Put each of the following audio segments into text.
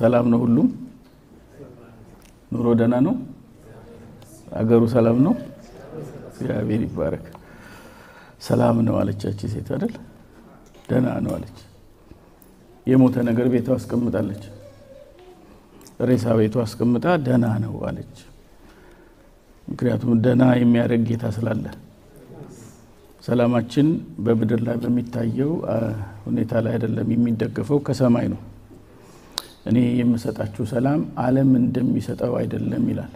ሰላም ነው ሁሉም ኑሮ ደህና ነው አገሩ ሰላም ነው እግዚአብሔር ይባረክ ሰላም ነው አለቻች ሴት አይደል ደህና ነው አለች የሞተ ነገር ቤቷ አስቀምጣለች ሬሳ ቤቷ አስቀምጣ ደህና ነው አለች ምክንያቱም ደህና የሚያደርግ ጌታ ስላለ ሰላማችን በምድር ላይ በሚታየው ሁኔታ ላይ አይደለም የሚደገፈው ከሰማይ ነው እኔ የምሰጣችሁ ሰላም ዓለም እንደሚሰጠው አይደለም ይላል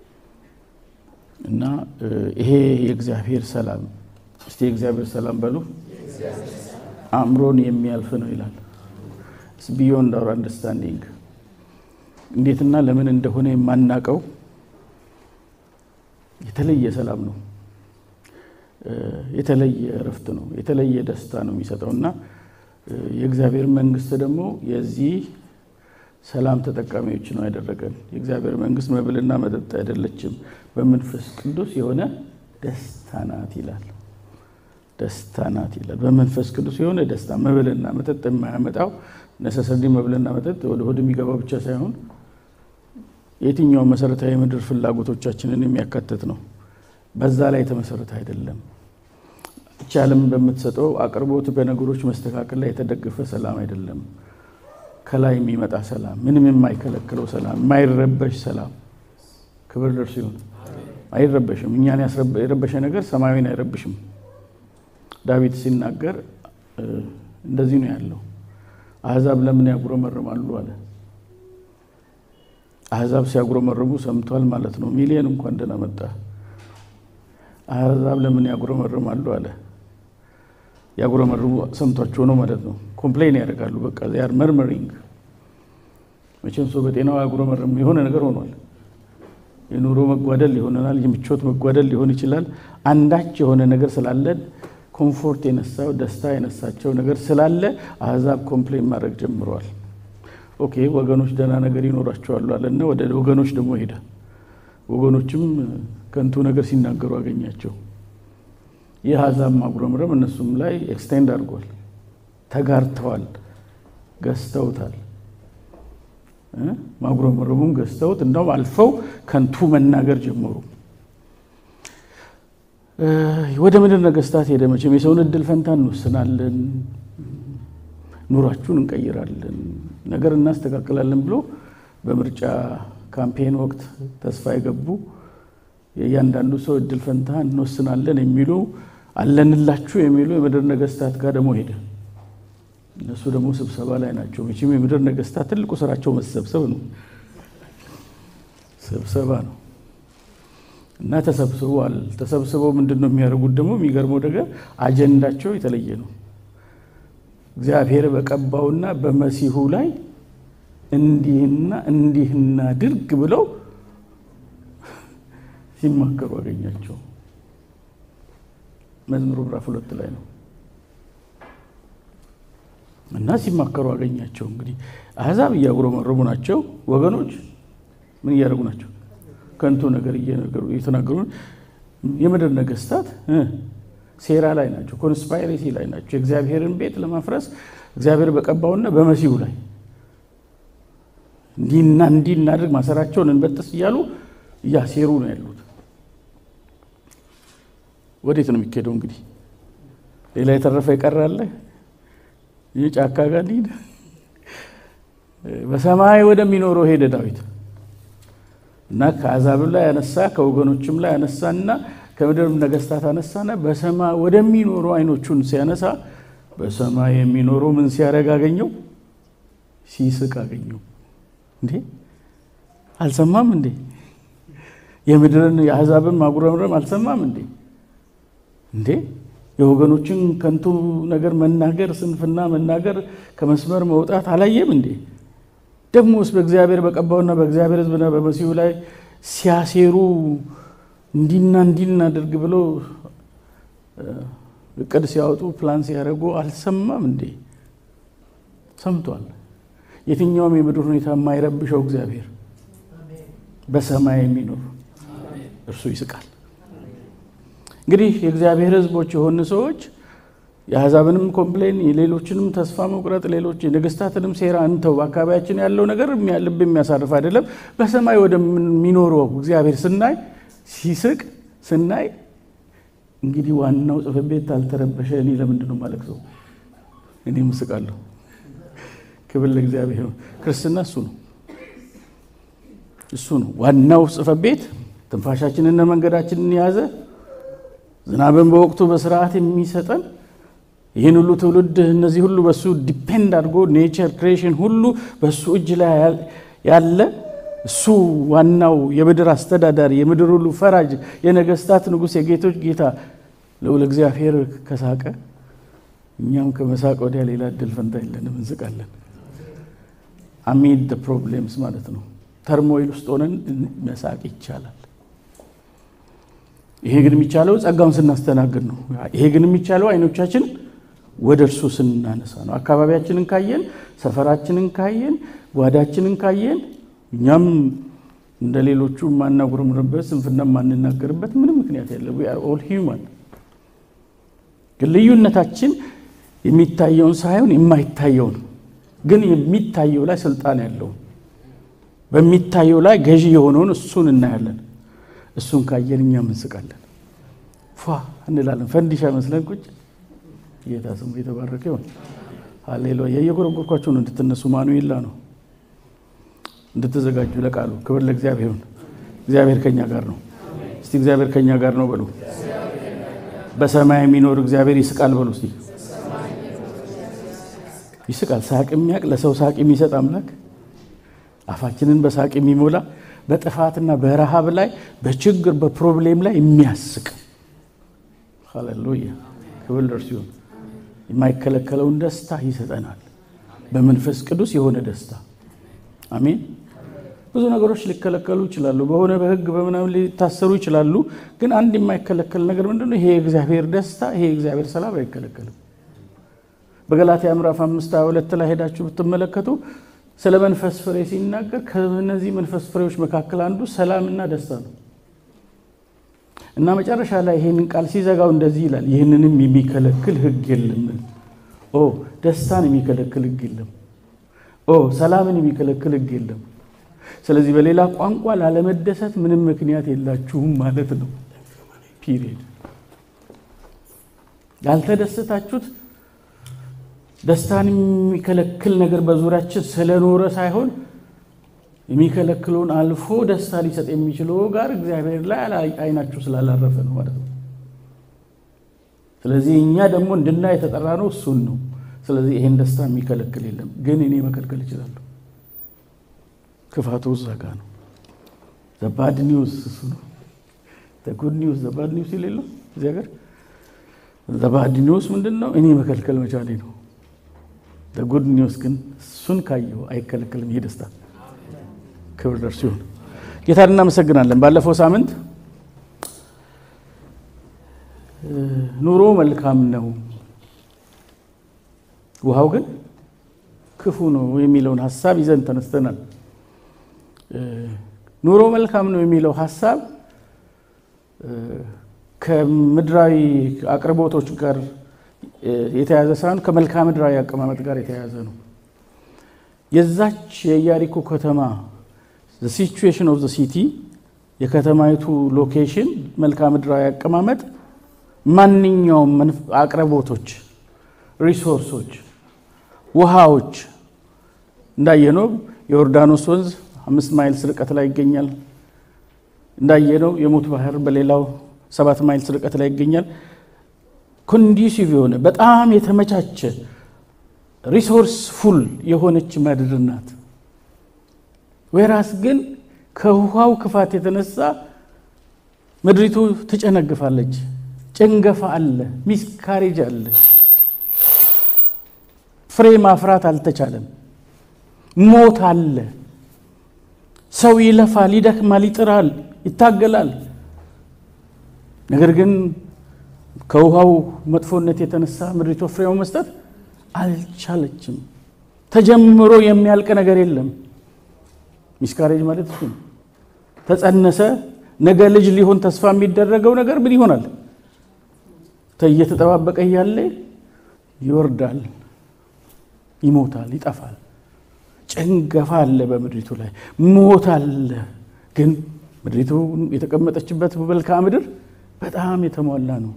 እና ይሄ የእግዚአብሔር ሰላም እስቲ የእግዚአብሔር ሰላም በሉ አምሮን የሚያልፍ ነው ይላል it's beyond our understanding እንዴትና ለምን እንደሆነ የማናቀው የተለየ ሰላም ነው የተለየ ረፍት ነው የተለየ ደስታ ነው የሚሰጠውና የእግዚአብሔር መንግስት ደግሞ የዚህ ሰላም ተጠቃሚዎች ነው ያደረገን የእግዚአብሔር መንግስት መብልና መጠጥ አይደለችም በመንፈስ ቅዱስ የሆነ ደስታ ናት ይላል በመንፈስ ቅዱስ የሆነ ደስታ መብልና መጠጥ የማያመጣው necessarily መብልና መጠጥ ወደ ሆድ የሚገባው ብቻ ሳይሆን የትኛው መሰረታዊ ምድር ፍላጎቶቻችንን የሚያካትት ነው በዛ ላይ ተመሰረተ አይደለም ቻለም በመተሰጠው አቅርቦት በነገሮች መስተካከል ላይ የተደገፈ ሰላም አይደለም ከላይ የሚመጣ ሰላም ምንም የማይከለክለው ሰላም የማይረበሽ ሰላም ክብር ለእርሱ ይሁን አይረበሽም እኛን ያስረበሸ ነገር ሰማያዊን አይረብሽም ዳዊት ሲናገር እንደዚህ ነው ያለው አሕዛብ ለምን ያጉረመርማሉ አለ አሕዛብ ሲያጉረመርሙ ሰምቷል ማለት ነው ሚሊዮን እንኳን እንደናመጣ አሕዛብ ለምን ያጉረመርማሉ አለ ያጉረመርሙ ሰምቷቸው ነው ማለት ነው ኮምፕሌን ያደርጋሉ በቃ they are murmuring መቼም ሰው በጤናው ያጉረመርም የሆነ ነገር ሆኗል የኑሮ መጓደል ይሆናል የምቾት መጓደል ሊሆን ይችላል አንዳች የሆነ ነገር ስላለ ኮምፎርት የነሳው ደስታ የነሳቸው ነገር ስላለ አሕዛብ ኮምፕሌን ማድረግ ጀምረዋል ኦኬ ወገኖች ደህና ነገር ይኖራቸዋል አለና ወደ ወገኖች ደግሞ ሄደ ወገኖችም ከንቱ ነገር ሲናገሩ አገኛቸው የአሕዛብ ማጉረምረም እነሱም ላይ ኤክስቴንድ አድርጓል ተጋርተዋል ገዝተውታል ማጉረምረሙን ገዝተውት እንደው አልፈው ከንቱ መናገር ጀመሩ ወደ ምድር ነገስታት ሄደ መቼም የሰውን እድል ፈንታ እንወስናለን ኑራችሁን እንቀይራለን ነገር እናስተካክላለን ብሎ በምርጫ ካምፔን ወቅት ተስፋ የገቡ የያንዳንዱ ሰው እድል ፈንታ እንወስናለን የሚሉ አለንላችሁ የሚሉ የምድር ነገስታት ጋር ደግሞ ሄደ እነሱ ደግሞ ስብሰባ ላይ ናቸው መቼም የምድር ነገስታት ትልቁ ስራቸው መሰብሰብ ነው ስብሰባ ነው እና ተሰብስበው ምንድነው የሚያደርጉት ደግሞ የሚገርመው ነገር አጀንዳቸው የተለየ ነው እግዚአብሔር በቀባውና በመሲሁ ላይ እንዲህና ድርግ ብለው ሲማከሩ አገኛቸው መዝሙር ምዕራፍ 2 ላይ ነው እና ሲማከሩ አገኛቸው እንግዲህ አሕዛብ እያጉረመረሙ ናቸው ወገኖች ምን እያደረጉ ናቸው ከንቱ ነገር እየተናገሩ የምድር ነገስታት ሴራ ላይ ናቸው ኮንስፓይሬሲ ላይ ናቸው እግዚአብሔርን ቤት ለማፍረስ እግዚአብሔር በቀባውና በመሲሁ ላይ እንዲናድርግ ማሰራቸውን እንበጥስ ይያሉ ያሴሩ ነው ያሉት ወዴት ነው የሚከደው እንግዲህ ሌላ የተረፈ ይቀራል የጫካ ጋር ሊድ በሰማይ ወደሚኖረው ሄደ ዳዊት እና ከአሕዛብ ላይ ያነሳ ከወገኖችም ላይ ያነሳና ከምድር ነገስታት አነሳና በሰማይ ወደሚኖረው አይኖቹን ሲያነሳ በሰማይ የሚኖረው ምን ሲያረጋ አገኘው ሲስቅ አገኘው እንዴ አልሰማም እንዴ የምድርን የአሕዛብን ማጉረምረም አልሰማም እንዴ የወገኖችን ከንቱ ነገር መናገር ስንፍና መናገር ከመስመር መውጣት አላየም እንዴ ደሞስ በእግዚአብሔር በቀባውና በእግዚአብሔር ሕዝብና በመሲሁ ላይ ሲያሴሩ እንዲና አድርግ ብሎ እቅድ ሲያወጡ ፕላን ሲያደርጉ አልሰማም እንዴ ሰምቷል የትኛውም የምድር ሁኔታ የማይረብሸው እግዚአብሔር በሰማይ የሚኖር እርሱ ይስቃል እንግዲህ የእግዚአብሔር ሕዝቦች የሆኑ ሰዎች የአሕዛብንም ኮምፕሌን የሌሎችንም ተስፋ መቁረጥ ሌሎች የነገስታትንም ሴራ እንተው በአካባቢያችን ያለው ነገር ልብ የሚያሳርፍ አይደለም በሰማይ ወደሚኖረው እግዚአብሔር ስናይ ሲስቅ ስናይ እንግዲህ ዋናው ጽሕፈት ቤት አልተረበሸ እኔ ለምንድነው ማለቅሰው እኔ ምስቃለሁ ክብር ለእግዚአብሔር ክርስትና እሱ ነው ዋናው ጽሕፈት ቤት ትንፋሻችንና መንገዳችንን ያዘ ዝናብን በወቅቱ በስርዓት የሚሰጠን ይሄን ሁሉ ትውልድ እነዚህ ሁሉ በሱ ዲፔንድ አድርጎ ኔቸር ክሬሽን ሁሉ በሱ እጅ ላይ ያለ እሱ ዋናው የምድር አስተዳዳሪ የምድር ሁሉ ፈራጅ የነገስታት ንጉስ የጌቶች ጌታ ልዑል እግዚአብሔር ከሳቀ እኛም ከመሳቅ ወዲያ ሌላ እድል ፈንታ የለንም እንስቃለን amid the problems ማለት ነው ተርሞይል ውስጥ ሆነን መሳቅ ይቻላል ይሄ ግን የሚቻለው ጸጋውን ስናስተናግድ ነው ይሄ ግን የሚቻለው አይኖቻችን ወደ እርሱ ስናነሳ ነው አካባቢያችንን ካየን ሰፈራችንን ካየን ጓዳችንን ካየን እኛም እንደሌሎቹ ማናጉርምርበት ስንፍና ማንናገርበት ምንም ምክንያት የለም we are all human ልዩነታችን የሚታየውን ሳይሆን የማይታየውን ግን የሚታየው ላይ ስልጣን ያለው በሚታየው ላይ ገዢ የሆነውን እሱን እናያለን እሱን ካየን እኛም እንስቃለን እንላለን ፈንዲሻ መስለን ቁጭ ጌታስም የተባረከ ይሁን ሃሌሉያ የየጎረጎርኳቸው ነው እንድትነሱ ማኑኤላ ነው እንድትዘጋጁ ለቃሉ ክብር ለእግዚአብሔር ይሁን እግዚአብሔር ከኛ ጋር ነው እስቲ እግዚአብሔር ከኛ ጋር ነው በሉ በሰማይ የሚኖር እግዚአብሔር ይስቃል በሉ እስቲ ይስቃል ሳቅ የሚያቅ ለሰው ሳቅ የሚሰጥ አምላክ አፋችንን በሳቅ የሚሞላ በጥፋትና በረሃብ ላይ በችግር በፕሮብሌም ላይ የሚያስቅ ሃሌሉያ ክብር ለእርሱ ይሁን የማይከለከለውን ደስታ ይሰጠናል በመንፈስ ቅዱስ የሆነ ደስታ አሜን ብዙ ነገሮች ሊከለከሉ ይችላሉ በሆነ በህግ በመናም ሊታሰሩ ይችላሉ ግን አንድ የማይከለከል ነገር ምንድነው ይሄ እግዚአብሔር ደስታ ይሄ እግዚአብሔር ሰላም አይከለከልም በገላትያ ምዕራፍ 5:22 ላይ ሄዳችሁ ብትመለከቱ ስለ መንፈስ ፍሬ ሲናገር ከነዚህ መንፈስ ፍሬዎች መካከል አንዱ ሰላምና ደስታ ነው እና መጨረሻ ላይ ይሄንን ቃል ሲዘጋው እንደዚህ ይላል ይሄንንም የሚከለክል ህግ የለም ደስታን የሚከለክል ህግ የለም ሰላምን የሚከለክል ህግ የለም ስለዚህ በሌላ ቋንቋ ላለመደሰት ምንም ምክንያት የላችሁም ማለት ነው ፒሪየድ ያልተደሰታችሁት ደስታን የሚከለክል ነገር በዙሪያችን ስለኖረ ሳይሆን የሚከለክሉን አልፎ ደስታ ሊሰጥ የሚችለው ጋር እግዚአብሔር ላይ አይናችሁ ስላላረፈ ነው ማለት ነው ስለዚህ እኛ ደግሞ እንድናይ የተጠራነው እሱን ነው ስለዚህ ይሄን ደስታ የሚከለክል የለም ግን እኔ መከልከል እችላለሁ ክፋቱ ዘጋ ነው the bad news እሱ ነው the good news the bad news ይለለው እዚህ ሀገር the bad news ምንድነው እኔ መከልከል መቻሌ ነው the good news ግን እሱን ካየው አይከለከልም ይሄ ደስታ ክብር ለእርሱ ይሁን ጌታን እናመሰግናለን ባለፈው ሳምንት ኑሮ መልካም ነው ውሃው ግን ክፉ ነው የሚለውን ሐሳብ ይዘን ተነስተናል ኑሮ መልካም ነው የሚለው ሐሳብ ከምድራዊ አቅርቦቶች ጋር የተያዘ ሳይሆን ከመልካም ምድራዊ አቀማመጥ ጋር የተያዘ ነው የዛች የኢያሪኮ ከተማ the situation of the city የከተማይቱ ሎኬሽን መልካም ምድራዊ አቀማመጥ ማንኛውም አቅርቦቶች ሪሶርሶች ውሃዎች እንዳየነው የዮርዳኖስ ወንዝ 5 ማይልስ ርቀት ላይ ይገኛል እንዳየነው የሞት ባህር በሌላው 7 ማይልስ ርቀት ላይ ይገኛል ኮንዲሲቭ የሆነ በጣም የተመቻቸ ሪሶርስ ፉል የሆነች ምድር ናት ወራስ ግን ከውሃው ክፋት የተነሳ ምድሪቱ ትጨነግፋለች ጭንገፋ አለ ሚስካሬጅ አለ ፍሬ ማፍራት አልተቻለም ሞት አለ ሰው ይለፋል ይደክማል ይጥራል ይታገላል ነገር ግን ከውሃው መጥፎነት የተነሳ ምድሪቱ ፍሬው መስጠት አልቻለችም ተጀምሮ የሚያልቅ ነገር የለም ሚስካሬጅ ማለት እሱ ተጸነሰ ነገ ልጅ ሊሆን ተስፋ የሚደረገው ነገር ምን ይሆናል ተየተጠባበቀ ያለ ይወርዳል፣ ይሞታል፣ ይጠፋል። ጭንገፋ አለ በምድሪቱ ላይ፣ ሞት አለ። ግን ምድሪቱ የተቀመጠችበት መልክዓ ምድር በጣም የተሟላ ነው።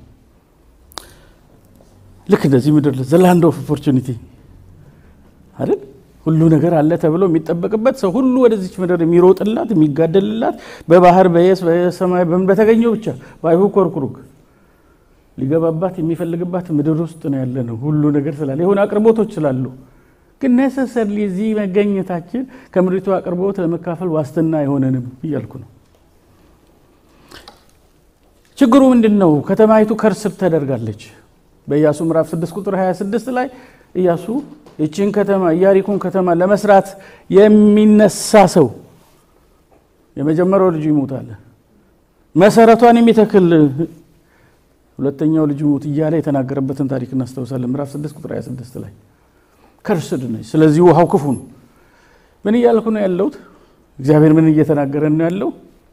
ልክ እንደዚህ ምድር the land of opportunity አይደል? ሁሉ ነገር አለ ተብሎ የሚጠበቅበት ሰው ሁሉ ወደዚች ምድር የሚሮጥላት የሚጋደልላት በባህር በየስ በሰማይ በተገኘው ብቻ ባይሁ ኮርኩሩክ ሊገባባት የሚፈልግባት ምድር ውስጥ ነው ያለነው። ሁሉ ነገር ስላለ የሆነ አቅርቦቶች ስላሉ ግን necessarily እዚህ መገኘታችን ከምድሪቱ አቅርቦት ለመካፈል ዋስትና አይሆነንም ይያልኩ ነው። ችግሩ ምንድነው? ከተማይቱ ከርስብ ተደርጋለች። በኢያሱ ምዕራፍ 6 ቁጥር 26 ላይ ኢያሱ እቺን ከተማ ኢያሪኮን ከተማ ለመስራት የሚነሳ ሰው የመጀመሪያው ልጅ ይሞታል፣ መሰረቷን የሚተክል ሁለተኛው ልጅ ይሞት እያለ የተናገረበትን ታሪክ እናስተውሳለን። ምዕራፍ 6 ቁጥር 26 ላይ ከርስድ ነች። ስለዚህ ውሃው ክፉ ነው። ምን ይያልኩ ነው ያለው? እግዚአብሔር ምን እየተናገረ ነው ያለው?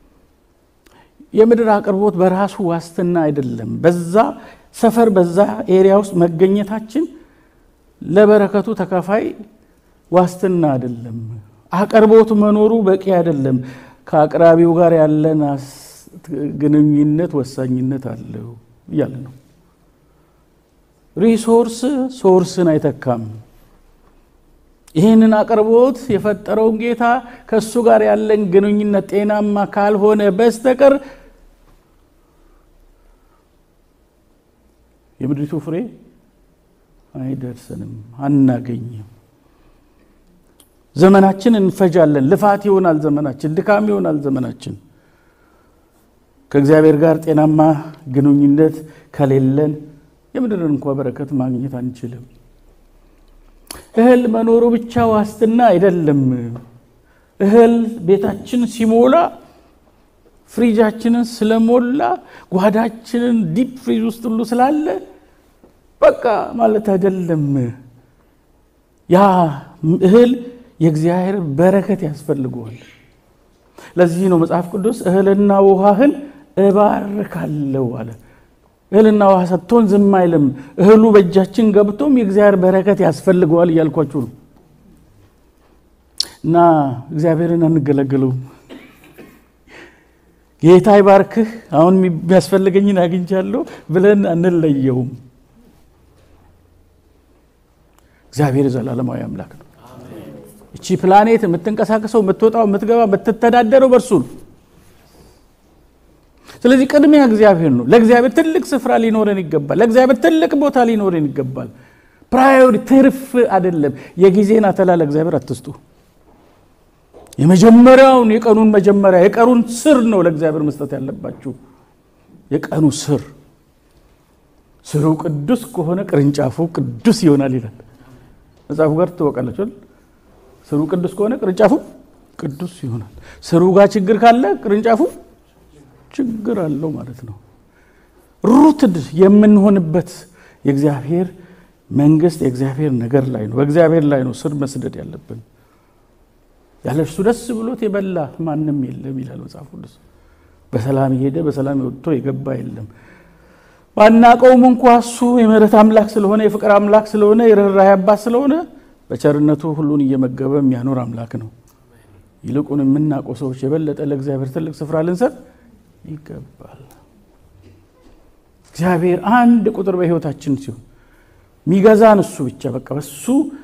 የምድር አቅርቦት በራሱ ዋስትና አይደለም። በዛ ሰፈር በዛ ኤሪያ ውስጥ መገኘታችን ለበረከቱ ተካፋይ ዋስትና አይደለም። አቅርቦት መኖሩ በቂ አይደለም። ከአቅራቢው ጋር ያለን ግንኙነት ወሳኝነት አለው ይላል ነው። ሪሶርስ ሶርስን አይተካም። ይሄንን አቅርቦት የፈጠረው ጌታ ከሱ ጋር ያለን ግንኙነት ጤናማ ካልሆነ በስተቀር የምድሪቱ ፍሬ አይደርሰንም፣ አናገኝም። ዘመናችን እንፈጃለን። ልፋት ይሆናል ዘመናችን፣ ድካም ይሆናል ዘመናችን። ከእግዚአብሔር ጋር ጤናማ ግንኙነት ከሌለን የምድርን እንኳን በረከት ማግኘት አንችልም። እህል መኖሩ ብቻ ዋስትና አይደለም። እህል ቤታችን ሲሞላ ፍሪጃችንን ስለሞላ ጓዳችንን ዲፕ ፍሪጅ ውስጥ ሁሉ ስላለ በቃ ማለት አይደለም። ያ እህል የእግዚአብሔር በረከት ያስፈልገዋል። ለዚህ ነው መጽሐፍ ቅዱስ እህልና ውሃህን እባርካለሁ አለ። እህልና ውሃ ሰጥቶን ዝም አይልም። እህሉ በእጃችን ገብቶም የእግዚአብሔር በረከት ያስፈልገዋል እያልኳችሁ ነው። እና እግዚአብሔርን አንገለገለው። ጌታ ይባርክህ አሁን የሚያስፈልገኝን አግኝቻለሁ ብለን አንለየውም። እግዚአብሔር ዘላለማዊ አምላክ ነው። እቺ ፕላኔት የምትንቀሳቀሰው የምትወጣው የምትገባ የምትተዳደረው በእርሱ ነው። ስለዚህ ቅድሚያ እግዚአብሔር ነው። ለእግዚአብሔር ትልቅ ስፍራ ሊኖረን ይገባል። ለእግዚአብሔር ትልቅ ቦታ ሊኖረን ይገባል። ፕራዮሪቲ ትርፍ አይደለም። የጊዜን አተላ ለእግዚአብሔር አትስጡ። የመጀመሪያውን የቀኑን መጀመሪያ የቀኑን ስር ነው ለእግዚአብሔር መስጠት ያለባችሁ። የቀኑ ስር ስሩ ቅዱስ ከሆነ ቅርንጫፉ ቅዱስ ይሆናል ይላል መጽሐፉ ጋር ተወቀለችው። ስሩ ቅዱስ ከሆነ ቅርንጫፉ ቅዱስ ይሆናል። ስሩ ጋር ችግር ካለ ቅርንጫፉ ችግር አለው ማለት ነው። ሩትድ የምንሆንበት የእግዚአብሔር መንግስት የእግዚአብሔር ነገር ላይ ነው፣ በእግዚአብሔር ላይ ነው ስር መስደድ ያለብን። ያለሱ ደስ ብሎት የበላ ማንንም የለም ይላል መጽሐፉ ቅዱስ። በሰላም ይሄደ በሰላም ወጥቶ የገባ የለም። ባናቀውም እንኳን እሱ የምህረት አምላክ ስለሆነ የፍቅር አምላክ ስለሆነ የርህራሄ አባት ስለሆነ በቸርነቱ ሁሉን እየመገበ የሚያኖር አምላክ ነው። ይልቁን የምናውቀው ሰዎች የበለጠ ለእግዚአብሔር ትልቅ ስፍራ ልንሰጥ ይገባል። እግዚአብሔር አንድ ቁጥር በህይወታችን ሲሆን ሚገዛን እሱ ብቻ በቃ በሱ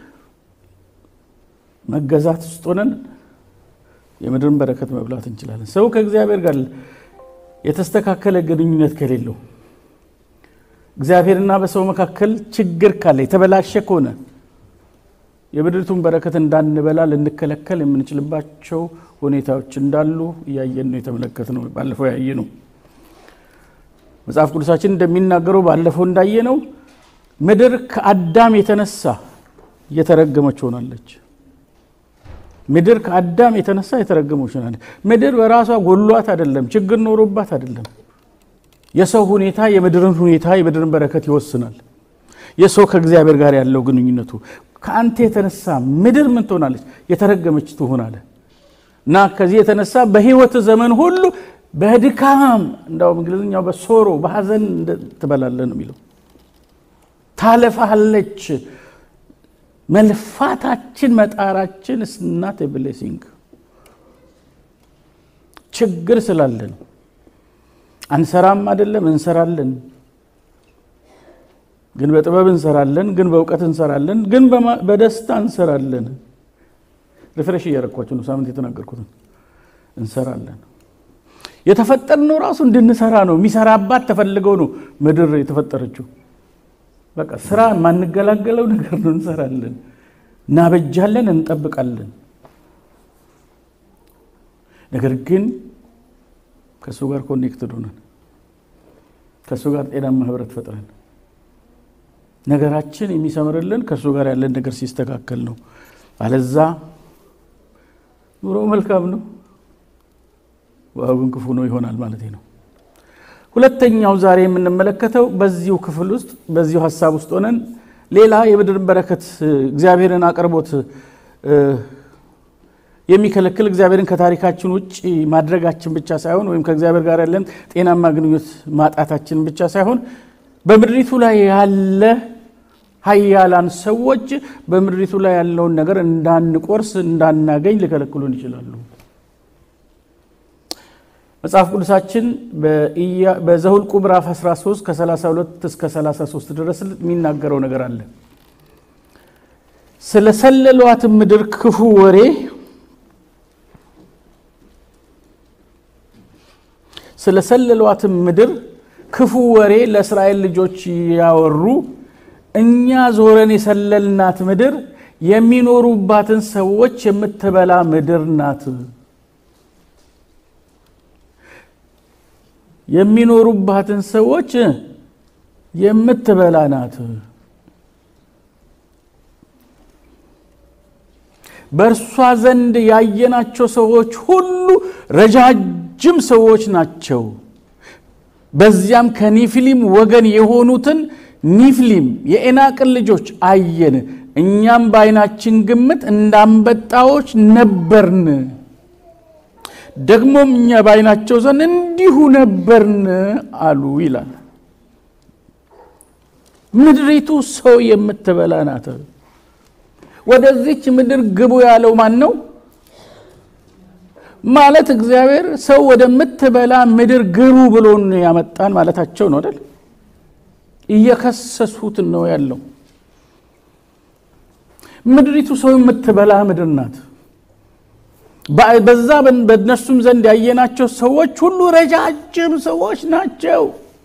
መገዛት ውስጥ ሆነን የምድርን በረከት መብላት እንችላለን። ሰው ከእግዚአብሔር ጋር የተስተካከለ ግንኙነት ከሌለው እግዚአብሔርና በሰው መካከል ችግር ካለ የተበላሸ ከሆነ የምድሪቱን በረከት እንዳንበላ ልንከለከል የምንችልባቸው ሁኔታዎች እንዳሉ ያየን ነው የተመለከትነው። ባለፈው ያየነው መጽሐፍ ቅዱሳችን እንደሚናገረው ባለፈው እንዳየነው ምድር ከአዳም የተነሳ የተረገመች ሆናለች። ምድር ከአዳም የተነሳ የተረገመች ሆናለች። ምድር በራሷ ጎሏት አይደለም፣ ችግር ኖሮባት አይደለም። የሰው ሁኔታ የምድርን ሁኔታ የምድርን በረከት ይወስናል። የሰው ከእግዚአብሔር ጋር ያለው ግንኙነቱ ከአንተ የተነሳ ምድር ምን ትሆናለች? የተረገመች ትሆናለች። እና ከዚህ የተነሳ በህይወት ዘመን ሁሉ በድካም እንዳው እንግሊዝኛው በሶሮ በሐዘን ትበላለህ ነው የሚለው። ታለፋለች መልፋታችን መጣራችን is not a blessing ችግር ስላለን አንሰራም አይደለም እንሰራለን ግን በጥበብ እንሰራለን ግን በእውቀት እንሰራለን ግን በደስታ እንሰራለን ሪፍሬሽ ያረኳችሁ ነው ሳምንት የተናገርኩት እንሰራለን የተፈጠርነው ራሱ እንድንሰራ ነው የሚሰራባት ተፈልገው ነው ምድር የተፈጠረችው በቃ ስራ ማንገላገለው ነገር ነው እንሰራለን ናበጃለን እንጠብቃለን ነገር ግን ከሱ ጋር ኮኔክትድ ሆነን ከሱ ጋር ጤናማ ህብረት ፈጥረን ነገራችን የሚሰምርልን ከሱ ጋር ያለን ነገር ሲስተካከል ነው አለዛ ኑሮ መልካም ነው ዋጉን ክፉ ነው ይሆናል ማለት ነው ሁለተኛው ዛሬ የምንመለከተው በዚሁ ክፍል ውስጥ በዚሁ ሐሳብ ውስጥ ሆነን ሌላ የምድር በረከት እግዚአብሔርን አቀርቦት የሚከለክል እግዚአብሔርን ከታሪካችን ውጪ ማድረጋችን ብቻ ሳይሆን ወይም ከእግዚአብሔር ጋር ያለን ጤናማ ግንኙነት ማጣታችን ብቻ ሳይሆን በምድሪቱ ላይ ያለ ኃያላን ሰዎች በምድሪቱ ላይ ያለውን ነገር እንዳንቆርስ እንዳናገኝ ሊከለክሉን ይችላሉ መጽሐፍ ቅዱሳችን በዘኍልቍ ምዕራፍ 13 ከ32 እስከ 33 ድረስ የሚናገረው ነገር አለ ስለሰለሏት ምድር ክፉ ወሬ ስለሰለሏት ምድር ክፉ ወሬ ለእስራኤል ልጆች ያወሩ እኛ ዞረን የሰለልናት ምድር የሚኖሩባትን ሰዎች የምትበላ ምድር ናት የሚኖሩባትን ሰዎች የምትበላ ናት በእርሷ ዘንድ ያየናቸው ሰዎች ሁሉ ረጃጅም ሰዎች ናቸው በዚያም ከኒፍሊም ወገን የሆኑትን ኒፍሊም የኤናቅ ልጆች አየን እኛም በአይናችን ግምት እንዳንበጣዎች ነበርን ደግሞም እኛ በአይናቸው ዘንድ እንዲሁ ነበርን አሉ ይላል ምድሪቱ ሰው የምትበላ ናት ወደዚች ምድር ግቡ ያለው ማን ነው ማለት እግዚአብሔር ሰው ወደምትበላ ምድር ግቡ ብሎ ነው ያመጣን ማለታቸው ነው አይደል እየከሰሱት ነው ያለው ምድሪቱ ሰው የምትበላ ምድር ናት በዛ በእነሱም ዘንድ ያየናቸው ሰዎች ሁሉ ረጃጅም ሰዎች ናቸው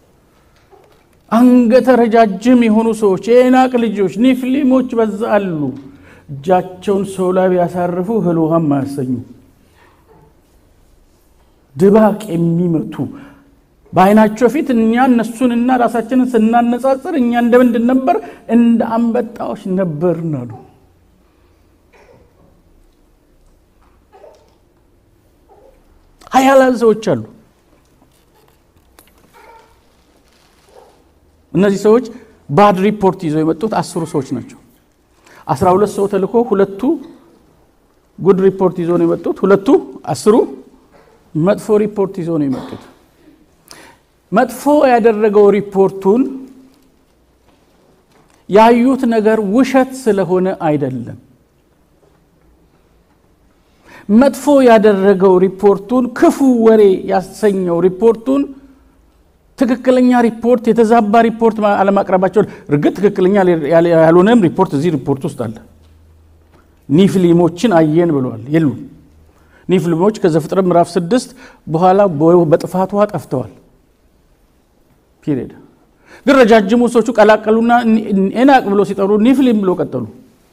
አንገተ ረጃጅም የሆኑ ሰዎች የኤናቅ ልጆች ኒፍሊሞች በዛ አሉ እጃቸውን ሰው ላይ ያሳርፉ እህል ውሃም ማያሰኙ ድባቅ የሚመቱ በአይናቸው ፊት እኛ እነሱንና ራሳችንን ስናነጻጽር እኛ እንደምንድን ነበር እንደ አንበጣዎች ነበርን አሉ ኃያላን ሰዎች አሉ እነዚህ ሰዎች ባድ ሪፖርት ይዘው የመጡት 10 ሰዎች ናቸው 12 ሰው ተልኮ ሁለቱ ጉድ ሪፖርት ይዘው ነው የመጡት ሁለቱ 10 መጥፎ ሪፖርት ይዘው ነው የመጡት መጥፎ ያደረገው ሪፖርቱን ያዩት ነገር ውሸት ስለሆነ አይደለም መጥፎ ያደረገው ሪፖርቱን ክፉ ወሬ ያሰኘው ሪፖርቱን ትክክለኛ ሪፖርት የተዛባ ሪፖርት አለማቅረባቸው እርግጥ ትክክለኛ ያልሆነም ሪፖርት እዚህ ሪፖርት ውስጥ አለ ኒፍሊሞችን አየን ብለዋል የሉ ኒፍሊሞች ከዘፍጥረት ምዕራፍ 6 በኋላ በጥፋቷ ጠፍተዋል ፒሪድ ግን ረጃጅሙ ሰዎቹ ቀላቀሉና ኤናቅ ብሎ ሲጠሩ ኒፍሊም ብሎ ቀጠሉ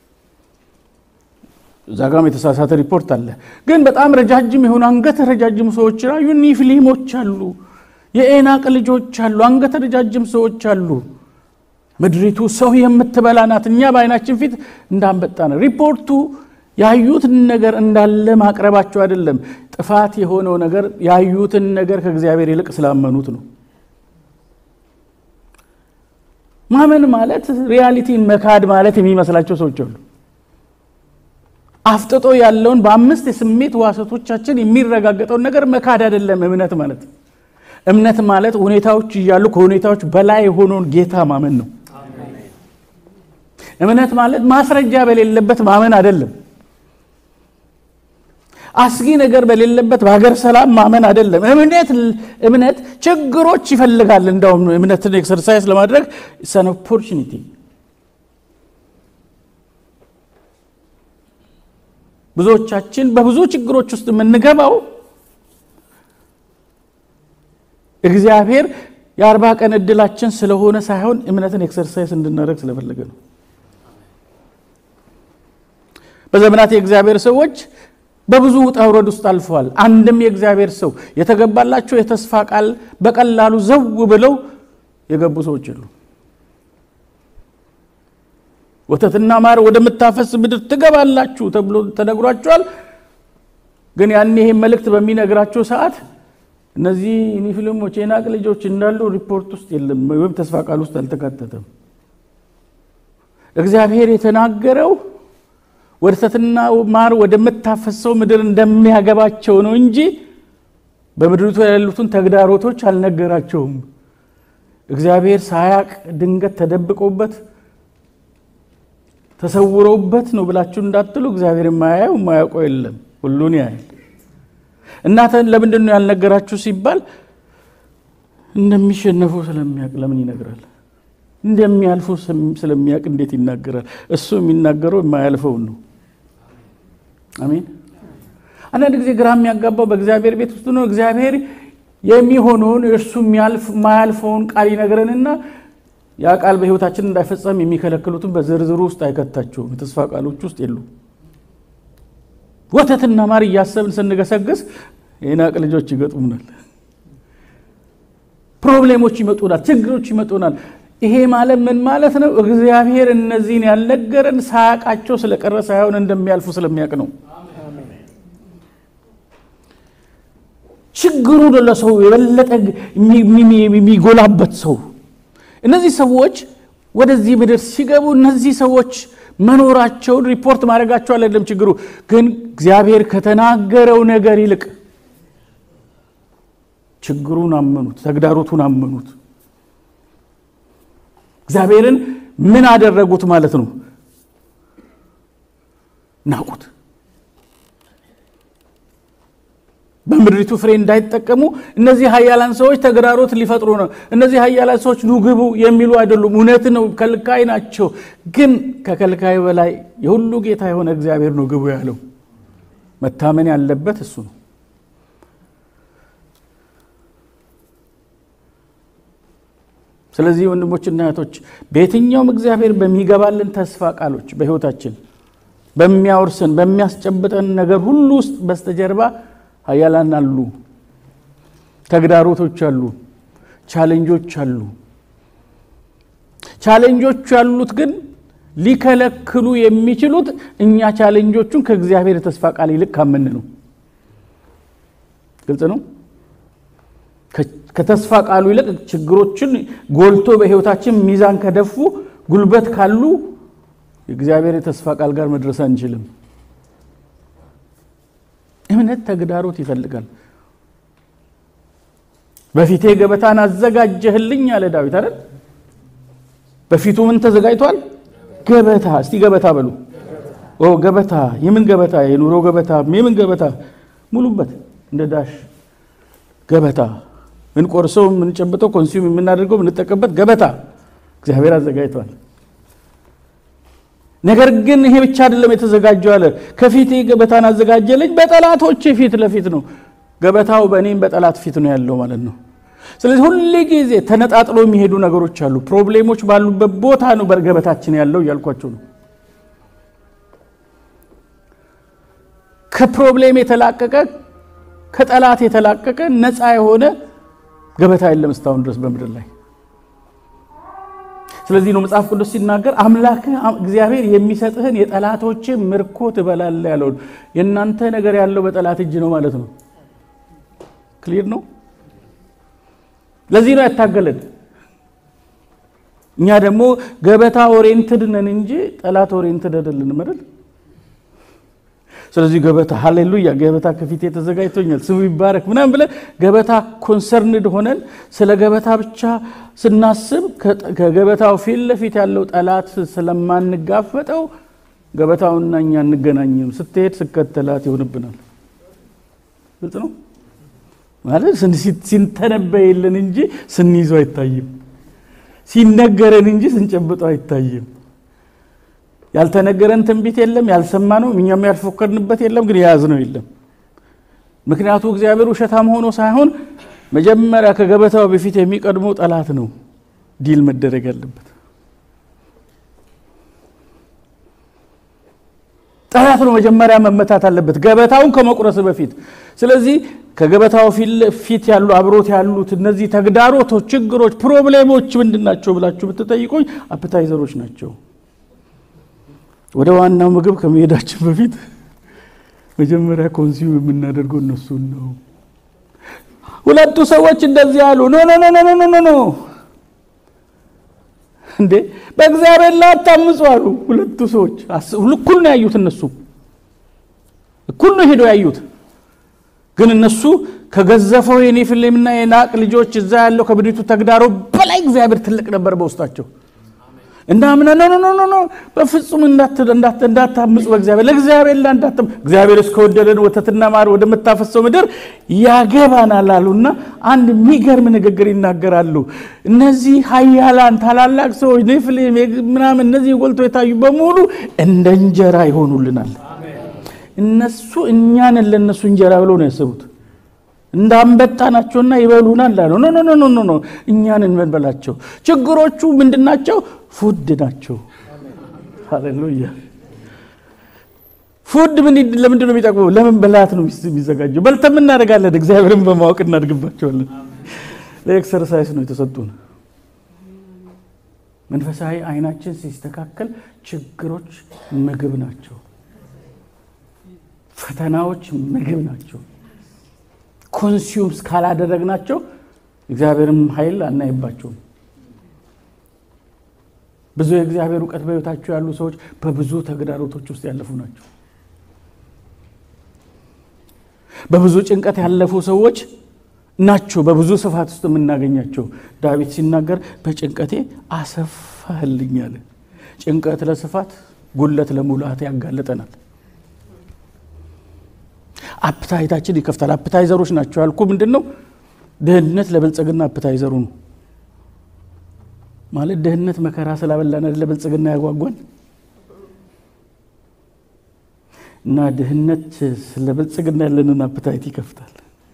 ዛጋም የተሳሳተ ሪፖርት አለ ግን በጣም ረጃጅም የሆኑ አንገተ ረጃጅም ሰዎች አሉ ኒፍሊሞች አሉ የኤናቅ ልጆች አሉ አንገተ ረጃጅም ሰዎች አሉ ምድሪቱ ሰው የምትበላ ናት እኛ በአይናችን ፊት እንዳንበጣ ነው ሪፖርቱ ያዩትን ነገር እንዳለ ማቅረባቸው አይደለም ጥፋት የሆነው ነገር ያዩትን ነገር ከእግዚአብሔር ይልቅ ስላመኑት ነው ማመን ማለት ሪያሊቲን መካድ ማለት የሚመስላቸው ሰዎች አሉ አፍጥጦ ያለውን በአምስት የስሜት ዋሰቶቻችን የሚረጋገጠው ነገር መካድ አይደለም እምነት ማለት ሁኔታዎች ይያሉ ከሁኔታዎች በላይ ሆኖን ጌታ ማመን ነው እምነት ማለት ማስረጃ በሌለበት ማመን አይደለም። አስጊ ነገር በሌለበት በሀገር ሰላም ማመን አይደለም። እምነት ችግሮች ይፈልጋል። እንደውም እምነትን ኤክሰርሳይዝ ለማድረግ it's an opportunity። ብዙዎቻችን በብዙ ችግሮች ውስጥ የምንገባው እግዚአብሔር የ40 ቀን እድላችን ስለሆነ ሳይሆን እምነትን ኤክሰርሳይዝ እንድናደርግ ስለፈለገ ነው። በዘመናት የእግዚአብሔር ሰዎች በብዙ ውጣ ውረድ ውስጥ አልፈዋል። አንድም የእግዚአብሔር ሰው የተገባላቸው የተስፋ ቃል በቀላሉ ዘው ብለው የገቡ ሰዎች አሉ። ወተትና ማር ወደምታፈስ ምድር ትገባላችሁ ተብሎ ተነግሯቸዋል። ግን ያኔ ይሄ መልእክት በሚነግራቸው ሰዓት እነዚህ ኒፊልሞች የናቅ ልጆች እንዳሉ ሪፖርት ውስጥ የለም ወይም ተስፋ ቃል ውስጥ አልተካተተም። እግዚአብሔር የተናገረው ወተትና ማር ወደምታፈሰው ምድር እንደሚያገባቸው ነው እንጂ በምድሪቱ ያሉትን ተግዳሮቶች አልነገራቸውም። እግዚአብሔር ሳያቅ ድንገት ተደብቆበት ተሰውሮበት ነው ብላችሁ እንዳትሉ። እግዚአብሔር የማያውቀው የለም፣ ሁሉን ያያል። እናንተን ለምንድን ነው ያልነገራችሁ ሲባል እንደሚሸነፉ ስለሚያውቅ ለምን ይነግራል? እንደሚያልፉ ስለሚያውቅ እንዴት ይናገራል? እሱ የሚናገረው የማያልፈው ነው። አሜን። አንዳንድ ጊዜ ግራ የሚያጋባው በእግዚአብሔር ቤት ውስጥ ነው። እግዚአብሔር የሚሆነውን እርሱ የማያልፈውን ቃል ይነግረንና ያ ቃል በህይወታችን እንዳይፈጸም የሚከለክሉትን በዝርዝሩ ውስጥ አይከታቸውም። ተስፋ ቃሎች ውስጥ የሉ። ወተትና ማር እያሰብን ስንገሰግስ የናቅ ልጆች ይገጥሙናል። ፕሮብሌሞች ይመጡናል፣ ችግሮች ይመጡናል። ይሄ ማለት ምን ማለት ነው? እግዚአብሔር እነዚህን ያልነገረን ሳያቃቸው ስለቀረ ሳይሆን እንደሚያልፉ ስለሚያውቅ ነው። ችግሩ ለሰው የበለጠ የሚጎላበት ሰው እነዚህ ሰዎች ወደዚህ ምድር ሲገቡ እነዚህ ሰዎች መኖራቸውን ሪፖርት ማድረጋቸው አይደለም ችግሩ። ግን እግዚአብሔር ከተናገረው ነገር ይልቅ ችግሩን አመኑት፣ ተግዳሮቱን አመኑት። እግዚአብሔርን ምን አደረጉት ማለት ነው? ናቁት። በምድሪቱ ፍሬ እንዳይጠቀሙ እነዚህ ኃያላን ሰዎች ተግዳሮት ሊፈጥሩ ነው። እነዚህ ኃያላን ሰዎች ኑግቡ የሚሉ አይደሉም። እውነት ነው፣ ከልካይ ናቸው። ግን ከከልካይ በላይ የሁሉ ጌታ የሆነ እግዚአብሔር ነው ግቡ ያለው። መታመን ያለበት እሱ ነው። ስለዚህ ወንድሞችና እህቶች በየትኛውም እግዚአብሔር በሚገባልን ተስፋ ቃሎች በህይወታችን በሚያወርሰን በሚያስጨብጠን ነገር ሁሉ ውስጥ በስተጀርባ ኃያላን አሉ፣ ተግዳሮቶች አሉ፣ ቻሌንጆች አሉ። ቻሌንጆች ያሉት ግን ሊከለክሉ የሚችሉት እኛ ቻሌንጆቹን ከእግዚአብሔር ተስፋ ቃል ይልቅ ካመን ነው። ግልጽ ነው። ከተስፋ ቃሉ ይልቅ ችግሮችን ጎልቶ በህይወታችን ሚዛን ከደፉ ጉልበት ካሉ እግዚአብሔር የተስፋ ቃል ጋር መድረስ አንችልም። እምነት ተግዳሮት ይፈልጋል። በፊቴ ገበታን አዘጋጀህልኝ አለ ዳዊት አይደል? በፊቱ ምን ተዘጋጅቷል? ገበታ። እስቲ ገበታ በሉ። ገበታ። የምን ገበታ? የኑሮ ገበታ። የምን ገበታ? ሙሉበት እንደ ዳሽ ገበታ። ምን ቆርሰው ምን ጨብጠው ኮንሱም የምናደርገው ምን ተጠቀበት ገበታ እግዚአብሔር አዘጋጅቷል። ነገር ግን ይሄ ብቻ አይደለም የተዘጋጀው አለ። ከፊቴ ገበታን አዘጋጀልኝ በጠላቶቼ ፊት ለፊት ነው። ገበታው በእኔም በጠላት ፊት ነው ያለው ማለት ነው። ስለዚህ ሁሉ ጊዜ ተነጣጥሎ የሚሄዱ ነገሮች አሉ። ፕሮብሌሞች ባሉበት ቦታ ነው በገበታችን ያለው ያልኳችሁ ነው። ከፕሮብሌም የተላቀቀ ከጠላት የተላቀቀ ነፃ የሆነ ገበታ የለም እስካሁን ድረስ በምድር ላይ። ስለዚህ ነው መጽሐፍ ቅዱስ ሲናገር አምላክ እግዚአብሔር የሚሰጥህን የጠላቶች ምርኮ ትበላለህ ያለው። የናንተ ነገር ያለው በጠላት እጅ ነው ማለት ነው። ክሊር ነው። ለዚህ ነው ያታገለን። እኛ ደግሞ ገበታ ኦሪየንትድ ነን እንጂ ጠላት ኦሪየንትድ አይደለንም አይደል? ስለዚህ ገበታ ሃሌሉያ ገበታ ከፊቴ ተዘጋጅቶኛል ስሙ ይባረክ ምናምን ብለ ገበታ ኮንሰርንድ ሆነን ስለ ገበታ ብቻ ስናስብ ከገበታው ፊት ለፊት ያለው ጠላት ስለማንጋፈጠው ገበታውና እኛ እንገናኝም ስትሄድ ስከተላት ይሆንብናል ግልጽ ነው ማለት ሲንተነበይልን እንጂ ስንይዘው አይታይም ሲነገረን እንጂ ስንጨብጠው አይታይም ያልተነገረን ትንቢት የለም ያልሰማነው እኛም ያልፎከርንበት የለም ግን ያዝነው የለም ምክንያቱም እግዚአብሔር ውሸታም ሆኖ ሳይሆን መጀመሪያ ከገበታው በፊት የሚቀድመው ጠላት ነው ዲል መደረግ ያለበት ጠላት ነው መጀመሪያ መመታት አለበት ገበታውን ከመቁረስ በፊት ስለዚህ ከገበታው ፊት ያሉ አብሮት ያሉት እነዚህ ተግዳሮቶች ችግሮች ፕሮብሌሞች ምንድናቸው ብላችሁ ብትጠይቁኝ አፕታይዘሮች ናቸው ወደ ዋናው ምግብ ከመሄዳችን በፊት መጀመሪያ ኮንሱም የምናደርገው እነሱ ነው ሁለቱ ሰዎች እንደዚህ ያሉ ኖ እንዴ በእግዚአብሔር ላይ አታምፁ አሉ ሁለቱ ሰዎች እኩል ነው ያዩት እነሱ እኩል ነው ሄደው ያዩት ግን እነሱ ከገዘፈው የኔፍሌምና የናቅ ልጆች እዛ ያለው ከብሪቱ ተግዳሮ በላይ እግዚአብሔር ትልቅ ነበር በውስጣቸው እና ምን ኖ በፍጹም እንዳታምፁ በእግዚአብሔር ለእግዚአብሔር እንዳታም እግዚአብሔር እስከወደደን ወተትና ማር ወደምታፈሰው ምድር ያገባናል አሉና አንድ የሚገርም ንግግር ይናገራሉ እነዚህ ኃያላን ታላላቅ ሰዎች ኔፍሌም ምናምን እነዚህ ጎልቶ የታዩ በሙሉ እንደ እንጀራ ይሆኑልናል እነሱ እኛን ለነሱ እንጀራ ብለው ነው ያሰቡት እንዳንበጣናቸውና ይበሉናል አሉ ኖ እኛን እንበላቸው ችግሮቹ ምንድናቸው ፉድ ናቸው ሃሌሉያ ፉድ ለምንድን ነው የሚጠቅመው ለምን በላት ነው የሚዘጋጀው በልተም እናደርጋለን እግዚአብሔርን በማወቅ እናድግባቸዋለን ለኤክሰርሳይዝ ነው የተሰጡን መንፈሳዊ አይናችን ሲስተካከል ችግሮች ምግብ ናቸው ፈተናዎች ምግብ ናቸው ኮንሱምስ ካላደረግናቸው እግዚአብሔርም ኃይል አናይባቸው ብዙ የእግዚአብሔር ዕውቀት በህይወታቸው ያሉ ሰዎች በብዙ ተግዳሮቶች ውስጥ ያለፉ ናቸው በብዙ ጭንቀት ያለፉ ሰዎች ናቸው በብዙ ስፋት ውስጥ የምናገኛቸው ዳዊት ሲናገር በጭንቀቴ አሰፋህልኝ አለ ጭንቀት ለስፋት ጉለት ለሙላት ያጋለጠናል አፕታይታችን ይከፍታል አፕታይዘሮች ናቸው ያልኩ ምንድነው ደህንነት ለበልጽግና አፕታይዘሩ ነው ማለት ደህንነት መከራ ስላበላን ለበልጽግና ያጓጓን እና ደህንነት ስለበልጽግና ያለንን አፕታይት ይከፍታል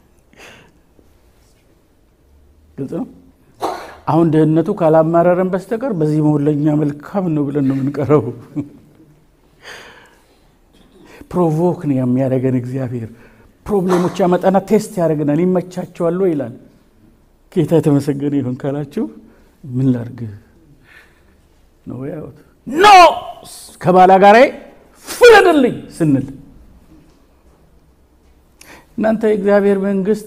ግልጽ ነው አሁን ደህንነቱ ካላማረረን በስተቀር በዚህ መሆለኛ መልካም ነው ብለን ነው የምንቀረው ፕሮቮክ ነው የሚያደርገን እግዚአብሔር ፕሮብሌሞች ያመጣና ቴስት ያደርገናል ይመቻቸዋል ይላል ጌታ የተመሰገነ ይሁን ካላችሁ ምን ላርግ ነው ያውት ኖ ከባላጋሬ ፍረድልኝ ስንል እናንተ እግዚአብሔር መንግስት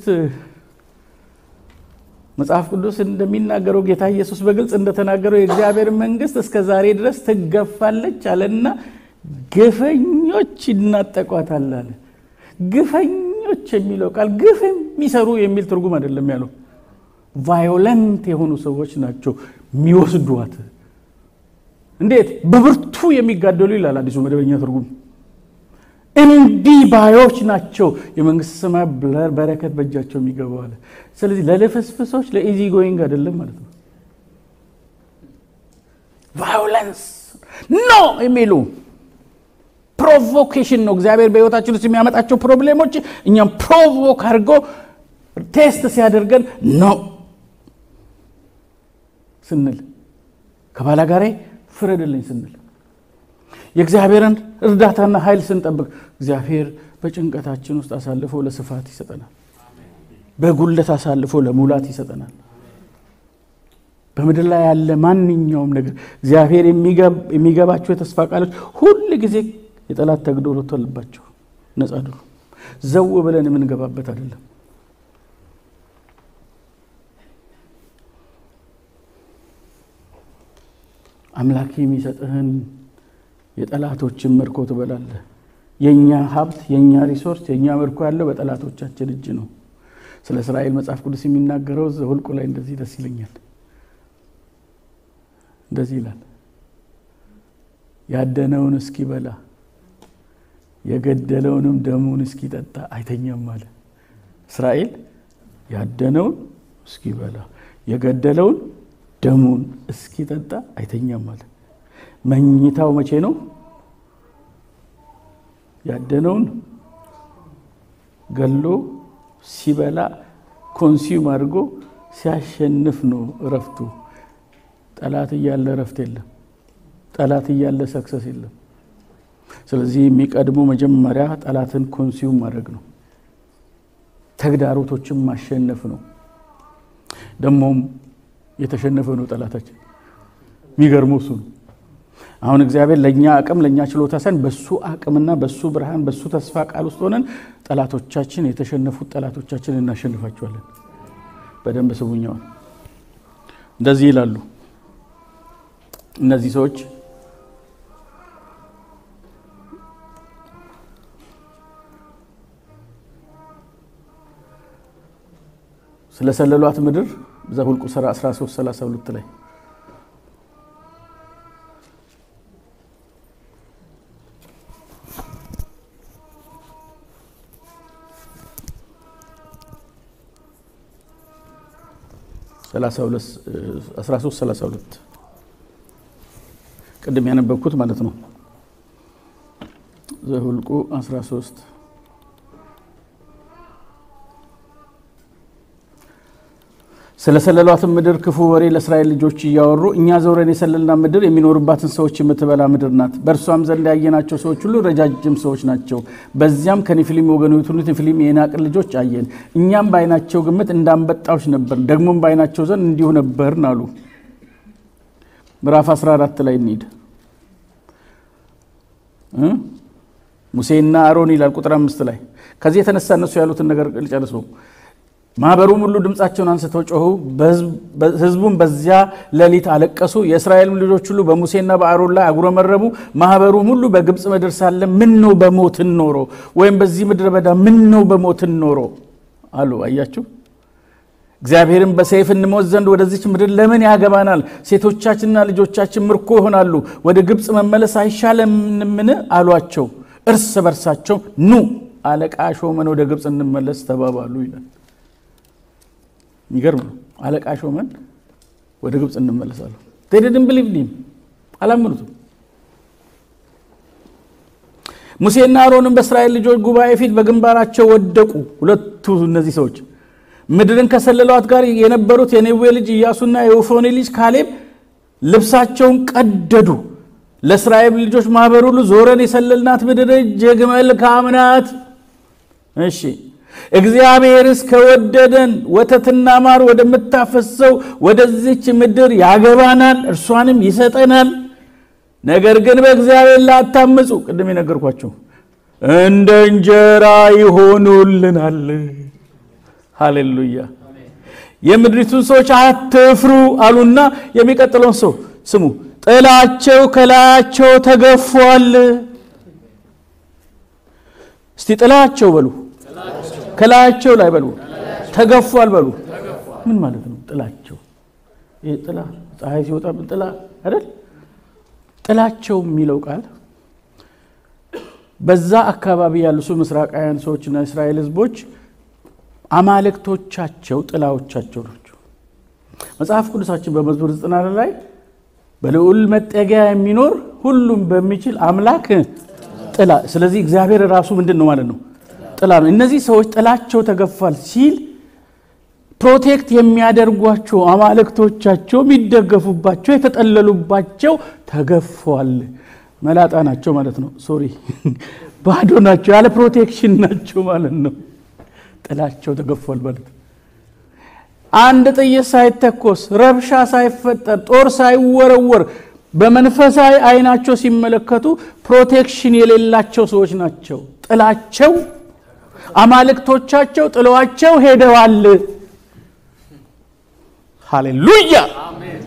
መጽሐፍ ቅዱስ እንደሚናገረው ጌታ ኢየሱስ በግልጽ እንደተናገረው የእግዚአብሔር መንግስት እስከ ዛሬ ድረስ ትገፋለች አለና ግፈኞች ይናጠቋታል አለ ግፈኞች የሚለው ቃል ግፍ የሚሰሩ የሚል ትርጉም አይደለም ያለው ቫዮለንት የሆኑ ሰዎች ናቸው የሚወስዱት እንዴት በብርቱ የሚጋደሉ ይላል አዲሱ መደበኛ ትርጉም እንዲ ባዮች ናቸው የመንግስት ሰማይ በረከት በእጃቸው የሚገባው አለ ስለዚህ ለለፍስፍሶች ለኢዚ ጎይንግ አይደለም ማለት ነው ቫዮለንስ ኖ የሚሉ ፕሮቮኬሽን ነው እግዚአብሔር በህይወታችን ውስጥ የሚያመጣቸው ፕሮብሌሞች እኛም ፕሮቮክ አድርጎ ቴስት ሲያደርገን ነው ስንል ከባላጋሬ ፍረድልኝ ስንል የእግዚአብሔርን እርዳታና ኃይል ስንጠብቅ እግዚአብሔር በጭንቀታችን ውስጥ አሳልፎ ለስፋት ይሰጠናል በጉልለት አሳልፎ ለሙላት ይሰጠናል በመድር ላይ ያለ ማንኛውም ነገር እግዚአብሔር የሚገባቸው የተስፋ ቃሎች ሁሉ ጊዜ የጠላት ተግዳሮት አለባቸው ነፃ አይደሉም ዘው ብለን የምንገባበት አይደለም አምላክ የሚሰጥህን የጠላቶችን ምርኮ ትበላለህ የኛ ሀብት የኛ ሪሶርስ የኛ ምርኮ ያለው በጠላቶቻችን እጅ ነው። ስለ እስራኤል መጽሐፍ ቅዱስ የሚናገረው ዘኍልቍ ላይ እንደዚህ ደስ ይለኛል። እንደዚህ ይላል ያደነውን እስኪበላ የገደለውንም ደሙን እስኪጠጣ አይተኛም አለ። እስራኤል ያደነውን እስኪበላ የገደለውን ደሙን እስኪጠጣ አይተኛም አለ። መኝታው መቼ ነው? ያደነውን ገሎ ሲበላ ኮንሱም አድርጎ ሲያሸንፍ ነው እረፍቱ። ጠላት እያለ እረፍት የለም። ጠላት እያለ ሰክሰስ የለም። ስለዚህ የሚቀድሙ መጀመሪያ ጠላትን ኮንሱም ማድረግ ነው። ተግዳሮቶችን ማሸነፍ ነው። ደሞም የተሸነፈ ነው ጠላታችን። የሚገርመው እሱ ነው። አሁን እግዚአብሔር ለኛ አቅም ለኛ ችሎታ ሳይሆን በሱ አቅምና በሱ ብርሃን በሱ ተስፋ ቃል ውስጥ ሆነን ጠላቶቻችን የተሸነፉት ጠላቶቻችን እናሸንፋቸዋለን። በደንብ ስሙኛው። እንደዚህ ይላሉ እነዚህ ሰዎች ስለ ሰለሏት ምድር ዘኍልቍ 13:32 ላይ ثلاثة 13:32 ቅድም ያነበብኩት ማለት ነው። ዘኍልቍ 13 ስለ ሰለሏት ምድር ክፉ ወሬ ለእስራኤል ልጆች ያወሩ እኛ ዘውረን የሰለልና ምድር የሚኖርባትን ሰዎች የምትበላ ምድር ናት። በእርሷም ዘንድ ያየናቸው ሰዎች ሁሉ ረጃጅም ሰዎች ናቸው። በዚያም ከኔፊሊም ወገኖች ሁሉ ኔፊሊም የዔናቅን ልጆች አየን። እኛም በዓይናቸው ግምት እንዳንበጣዎች ነበር፣ ደግሞም በዓይናቸው ዘንድ እንዲሁ ነበርን አሉ። ምዕራፍ 14 ላይ እንሂድ። ሙሴና አሮን ይላል ቁጥር 5 ላይ። ከዚህ የተነሳ እነሱ ያሉትን ነገር ልጨርሰው። ማህበሩም ሁሉ ድምጻቸውን አንስተው ጮሁ፣ ህዝቡም በዚያ ሌሊት አለቀሱ። የእስራኤል ልጆች ሁሉ በሙሴና በአሮን ላይ አጉረመረሙ። ማህበሩም ሁሉ በግብጽ ምድር ሳለ ምን ነው በሞትን ኖሮ፣ ወይም በዚህ ምድረ በዳ ምን ነው በሞትን ኖሮ አሉ። አያችሁ፣ እግዚአብሔርም በሰይፍ እንሞት ዘንድ ወደዚች ምድር ለምን ያገባናል? ሴቶቻችንና ልጆቻችን ምርኮ ይሆናሉ። ወደ ግብጽ መመለስ አይሻለምን አሏቸው። እርስ በርሳቸው ኑ አለቃ ሾመን ወደ ግብጽ እንመለስ ተባባሉ ይላል። የሚገርም ነው። አለቃ ሾመን ወደ ግብጽ እንመለሳለን። they didn't believe him አላመኑትም። ሙሴና አሮንም በእስራኤል ልጆች ጉባኤ ፊት በግንባራቸው ወደቁ። ሁለቱ እነዚህ ሰዎች ምድርን ከሰለሏት ጋር የነበሩት የኔዌ ልጅ ኢያሱና የዮፎኒ ልጅ ካሌብ ልብሳቸውን ቀደዱ። ለእስራኤል ልጆች ማህበር ሁሉ ዞረን የሰለልናት ምድር እጅግ መልካም ናት። እሺ እግዚአብሔርስ ከወደደን ወተትና ማር ወደምታፈሰው ወደዚች ምድር ያገባናል፣ እርሷንም ይሰጠናል። ነገር ግን በእግዚአብሔር ላይ አታምፁ፣ ቅድም የነገርኳችሁ እንደ እንጀራ ይሆኑልናል። ሃሌሉያ። የምድሪቱን ሰዎች አትፍሩ አሉና የሚቀጥለውን ሰው ስሙ። ጥላቸው ከላያቸው ተገፏል። እስቲ ጥላቸው በሉ፣ ከላያቸው ላይ በሉ፣ ተገፏል በሉ። ምን ማለት ነው ጥላቸው? ይሄ ጥላ ፀሐይ ሲወጣ ጥላ አይደል? ጥላቸው የሚለው ቃል በዛ አካባቢ ያሉ ምስራቃውያን ሰዎችና እስራኤል ህዝቦች አማልክቶቻቸው ጥላዎቻቸው ናቸው። መጽሐፍ ቅዱሳችን በመዝሙር 90 ላይ በልዑል መጠጊያ የሚኖር ሁሉም በሚችል አምላክ ጥላ። ስለዚህ እግዚአብሔር ራሱ ምንድነው ማለት ነው? ጥላ ነው። እነዚህ ሰዎች ጥላቸው ተገፋል ሲል ፕሮቴክት የሚያደርጓቸው አማልክቶቻቸው የሚደገፉባቸው የተጠለሉባቸው ተገፏል። መላጣ ናቸው ማለት ነው። ሶሪ ባዶ ናቸው፣ ያለ ፕሮቴክሽን ናቸው ማለት ነው። ጥላቸው ተገፏል ማለት አንድ ጥይት ሳይተኮስ ረብሻ ሳይፈጠር ጦር ሳይወረወር በመንፈሳዊ አይናቸው ሲመለከቱ ፕሮቴክሽን የሌላቸው ሰዎች ናቸው። ጥላቸው አማልክቶቻቸው ጥሏቸው ሄደዋል። ሃሌሉያ አሜን።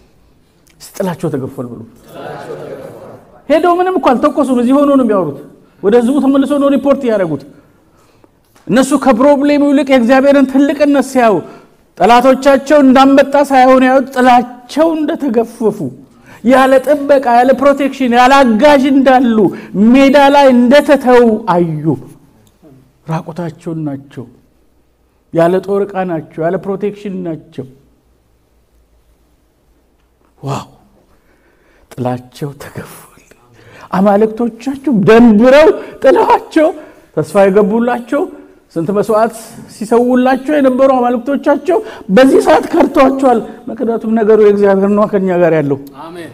ጥላቸው ተገፏል ብሎ ሄደው ምንም እንኳን አልተኮሱም፣ እዚህ ሆኖ ነው የሚያወሩት። ወደ ህዝቡ ተመልሶ ነው ሪፖርት ያደረጉት። እነሱ ከፕሮብሌሙ ይልቅ የእግዚአብሔርን ትልቅነት ሲያዩ ጠላቶቻቸው እንዳንበጣ ሳይሆን ያዩት ጥላቸው እንደተገፈፉ ያለ ጥበቃ ያለ ፕሮቴክሽን ያለ አጋዥ እንዳሉ ሜዳ ላይ እንደተተው አዩ። ራቆታቸውን ናቸው፣ ያለ ጦር ዕቃ ናቸው፣ ያለ ፕሮቴክሽን ናቸው። ዋው! ጥላቸው ተገፏል። አማልክቶቻቸው ደንብረው ጥላቸው ተስፋ የገቡላቸው ስንት መስዋዕት ሲሰውላቸው የነበሩ አማልክቶቻቸው በዚህ ሰዓት ከርተዋቸዋል። ምክንያቱም ነገሩ የእግዚአብሔር ነው ከኛ ጋር ያለው። አሜን።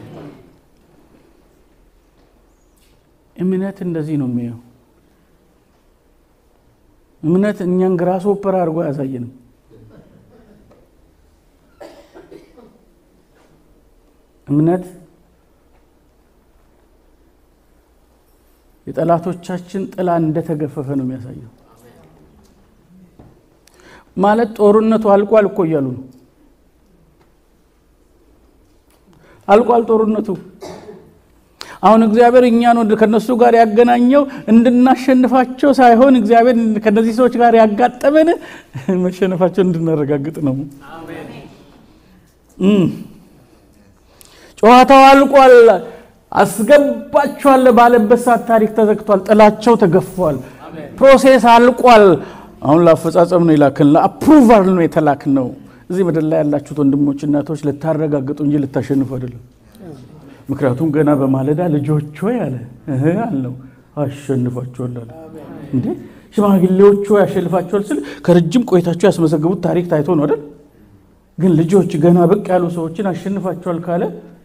እምነት እንደዚህ ነው የሚያየው። እምነት እኛን ግራስ ኦፐራ አድርጎ ያሳየንም። እምነት የጠላቶቻችን ጥላ እንደተገፈፈ ነው የሚያሳየው። ማለት ጦርነቱ አልቋል እኮ እያሉ ነው። አልቋል ጦርነቱ። አሁን እግዚአብሔር እኛን ከነሱ ጋር ያገናኘው እንድናሸንፋቸው ሳይሆን እግዚአብሔር ከነዚህ ሰዎች ጋር ያጋጠመን መሸነፋቸው እንድናረጋግጥ ነው። አሜን። ጨዋታው አልቋል፣ አስገባቸዋል ባለበት ሰዓት ታሪክ ተዘግቷል፣ ጥላቸው ተገፏል። ፕሮሴስ አልቋል። አሁን ለአፈጻጸም ነው ይላከን፣ ለአፕሩቫል ነው የተላከነው። እዚህ ምድር ላይ ያላችሁት ወንድሞች እናቶች ልታረጋግጡ እንጂ ልታሸንፉ አይደለም። ምክንያቱም ገና በማለዳ ልጆች ሆይ አለ አለው አሸንፋቸዋል አለ። እንዴ ሽማግሌዎች ሆይ ያሸንፋቸዋል ሲል ከረጅም ቆይታቸው ያስመዘገቡት ታሪክ ታይቶ ነው አይደል? ግን ልጆች ገና ብቅ ያሉ ሰዎችን አሸንፋቸዋል ካለ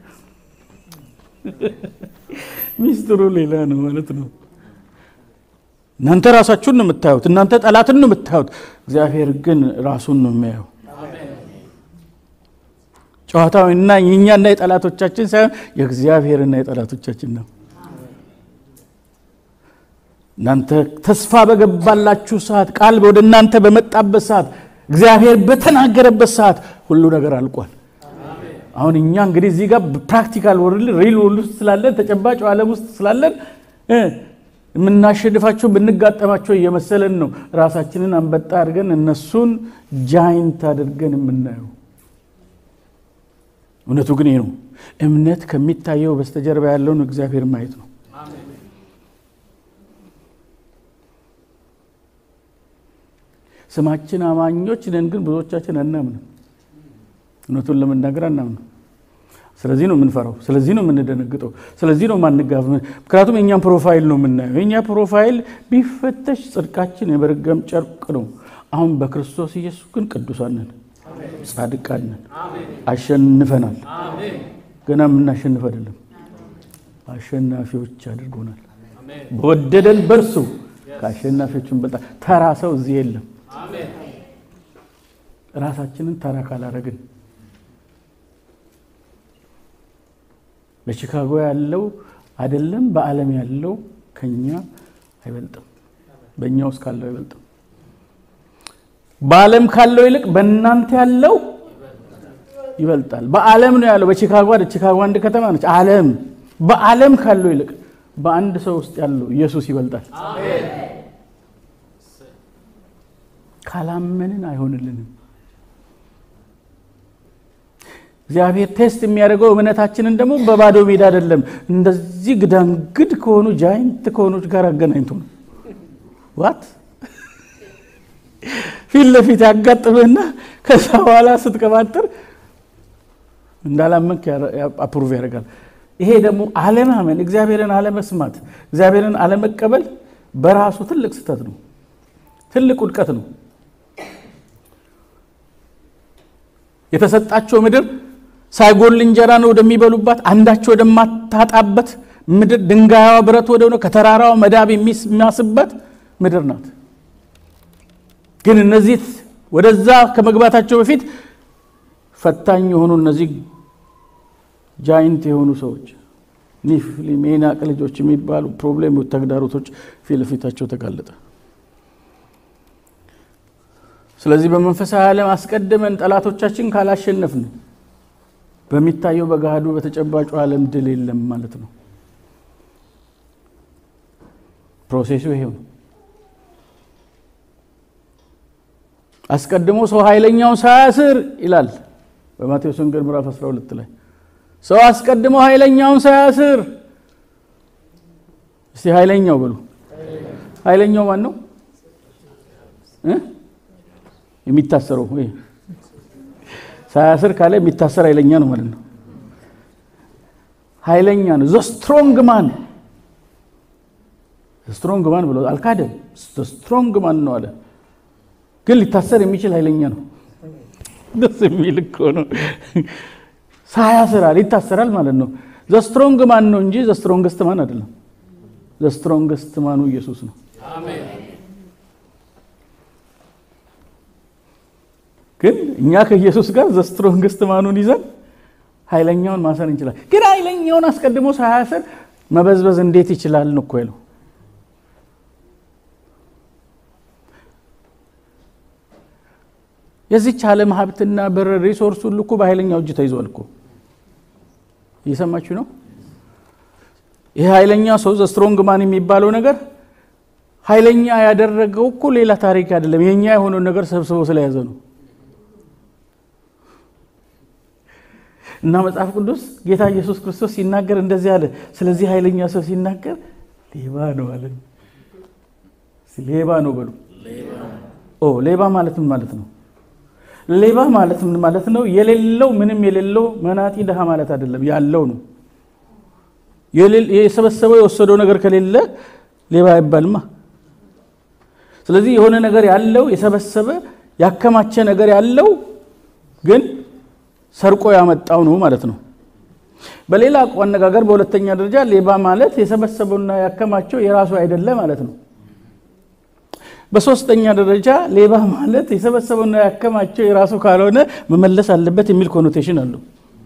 ሚስጥሩ ሌላ ነው ማለት ነው። እናንተ ራሳችሁን ነው የምታዩት፣ እናንተ ጠላትን ነው የምታዩት፣ እግዚአብሔር ግን ራሱን ነው የሚያየው። ጨዋታውና የኛና የጠላቶቻችን ሳይሆን የእግዚአብሔርና የጠላቶቻችን ነው። እናንተ ተስፋ በገባላችሁ ሰዓት፣ ቃል ወደ እናንተ በመጣበት ሰዓት፣ እግዚአብሔር በተናገረበት ሰዓት ሁሉ ነገር አልቋል። አሁን እኛ እንግዲህ እዚህ ጋር ፕራክቲካል ወርልድ ሪል ወርልድ ውስጥ ስላለን ተጨባጭ ዓለም ውስጥ ስላለን የምናሸንፋቸው ብንጋጠማቸው እየመሰለን ነው ራሳችንን አንበጣ አድርገን እነሱን ጃይንት አድርገን የምናየው። እውነቱ ግን ይሄ ነው። እምነት ከሚታየው በስተጀርባ ያለውን እግዚአብሔር ማየት ነው። ስማችን አማኞች ነን፣ ግን ብዙዎቻችን አናምንም። እውነቱን ለመናገር አናምንም። ስለዚህ ነው የምንፈራው፣ ስለዚህ ነው የምንደነግጠው፣ ስለዚህ ነው ማንጋፍ። ምክንያቱም የኛን ፕሮፋይል ነው የምናየው። የኛ ፕሮፋይል ቢፈተሽ ጽድቃችን የበረገም ጨርቅ ነው። አሁን በክርስቶስ ኢየሱስ ግን ቅዱሳን ነን፣ ጻድቃን ነን፣ አሸንፈናል። ገና የምናሸንፍ አይደለም፣ አሸናፊዎች አድርጎናል። በወደደን በርሱ ከአሸናፊዎችን በልጣ ተራ ሰው እዚህ የለም። ራሳችንን ተራ ካላረግን በቺካጎ ያለው አይደለም በዓለም ያለው ከኛ አይበልጥም፣ በእኛ ውስጥ ካለው አይበልጥም። በዓለም ካለው ይልቅ በእናንተ ያለው ይበልጣል። በዓለም ነው ያለው፣ በቺካጎ አይደል? ቺካጎ አንድ ከተማ ነች። ዓለም በዓለም ካለው ይልቅ በአንድ ሰው ውስጥ ያለው ኢየሱስ ይበልጣል። አሜን። ካላመንን አይሆንልንም። እግዚአብሔር ቴስት የሚያደርገው እምነታችንን ደግሞ በባዶ ሜዳ አይደለም፣ እንደዚህ ግዳንግድ ከሆኑ ጃይንት ከሆኑች ጋር አገናኝቶ ነው። ዋት ፊት ለፊት ያጋጥመና ከዛ በኋላ ስትቀባጥር እንዳላመንክ አፕሩቭ ያደርጋል። ይሄ ደግሞ አለማመን፣ እግዚአብሔርን አለመስማት፣ እግዚአብሔርን አለመቀበል በራሱ ትልቅ ስህተት ነው፣ ትልቅ ውድቀት ነው። የተሰጣቸው ምድር ሳይጎል እንጀራ ነው ወደሚበሉባት አንዳቸው ወደማታጣበት ምድር፣ ድንጋያዋ ብረት ወደሆነ ከተራራው መዳብ የሚያስበት ምድር ናት። ግን እነዚህ ወደዛ ከመግባታቸው በፊት ፈታኝ የሆኑ እነዚህ ጃይንት የሆኑ ሰዎች ኒፍሊም የዔናቅ ልጆች የሚባሉ ፕሮብሌሞች፣ ተግዳሮቶች ፊት ለፊታቸው ተጋለጠ። ስለዚህ በመንፈሳዊ ዓለም አስቀድመን ጠላቶቻችን ካላሸነፍን በሚታየው በጋዱ በተጨባጩ ዓለም ድል የለም ማለት ነው። ፕሮሴሱ ይሄው ነው። አስቀድሞ ሰው ኃይለኛውን ሳያስር ይላል በማቴዎስ ወንጌል ምዕራፍ 12 ላይ ሰው አስቀድሞ ኃይለኛውን ሳያስር። እስቲ ኃይለኛው በሉ። ኃይለኛው ማን ነው? የሚታሰረው ወይ ሳያስር ካለ የሚታሰር ኃይለኛ ነው ማለት ነው። ኃይለኛ ነው። ዘ ስትሮንግ ማን ብሎ አልካደም። ዘ ስትሮንግ ማን ነው አለ። ግን ሊታሰር የሚችል ኃይለኛ ነው። ደስ የሚል እኮ ነው። ሳያስራል ይታሰራል ማለት ነው። ዘ ስትሮንግ ማን ነው እንጂ ዘ ስትሮንግስት ማን አይደለም። ዘ ስትሮንግስት ማኑ ኢየሱስ ነው። አሜን። ግን እኛ ከኢየሱስ ጋር ዘ ስትሮንግስት ማኑን ይዘን ኃይለኛውን ማሰር እንችላለን። ግን ኃይለኛውን አስቀድሞ ሳያስር መበዝበዝ እንዴት ይችላል ነው እኮ ያለው። የዚህች ዓለም ሀብትና ብር ሪሶርስ ሁሉ እኮ በኃይለኛው እጅ ተይዟል እኮ። እየሰማችሁ ነው? ይሄ ኃይለኛ ሰው ዘ ስትሮንግ ማን የሚባለው ነገር ኃይለኛ ያደረገው እኮ ሌላ ታሪክ አይደለም። የኛ የሆነው ነገር ሰብስቦ ስለያዘ ነው። እና መጽሐፍ ቅዱስ ጌታ ኢየሱስ ክርስቶስ ሲናገር እንደዚህ አለ። ስለዚህ ኃይለኛ ሰው ሲናገር ሌባ ነው አለ። ሌባ ነው በሉ። ሌባ ማለት ምን ማለት ነው? ሌባ ማለት ምን ማለት ነው? የሌለው ምንም የሌለው መናጢ ደሃ ማለት አይደለም፣ ያለው ነው። የሰበሰበው የወሰደው ነገር ከሌለ ሌባ አይባልማ። ስለዚህ የሆነ ነገር ያለው የሰበሰበ ያከማቸ ነገር ያለው ግን ሰርቆ ያመጣው ነው ማለት ነው። በሌላ አነጋገር በሁለተኛ ደረጃ ሌባ ማለት የሰበሰበውና ያከማቸው የራሱ አይደለ ማለት ነው። በሶስተኛ ደረጃ ሌባ ማለት የሰበሰበውና ያከማቸው የራሱ ካልሆነ መመለስ አለበት የሚል ኮኖቴሽን አለው።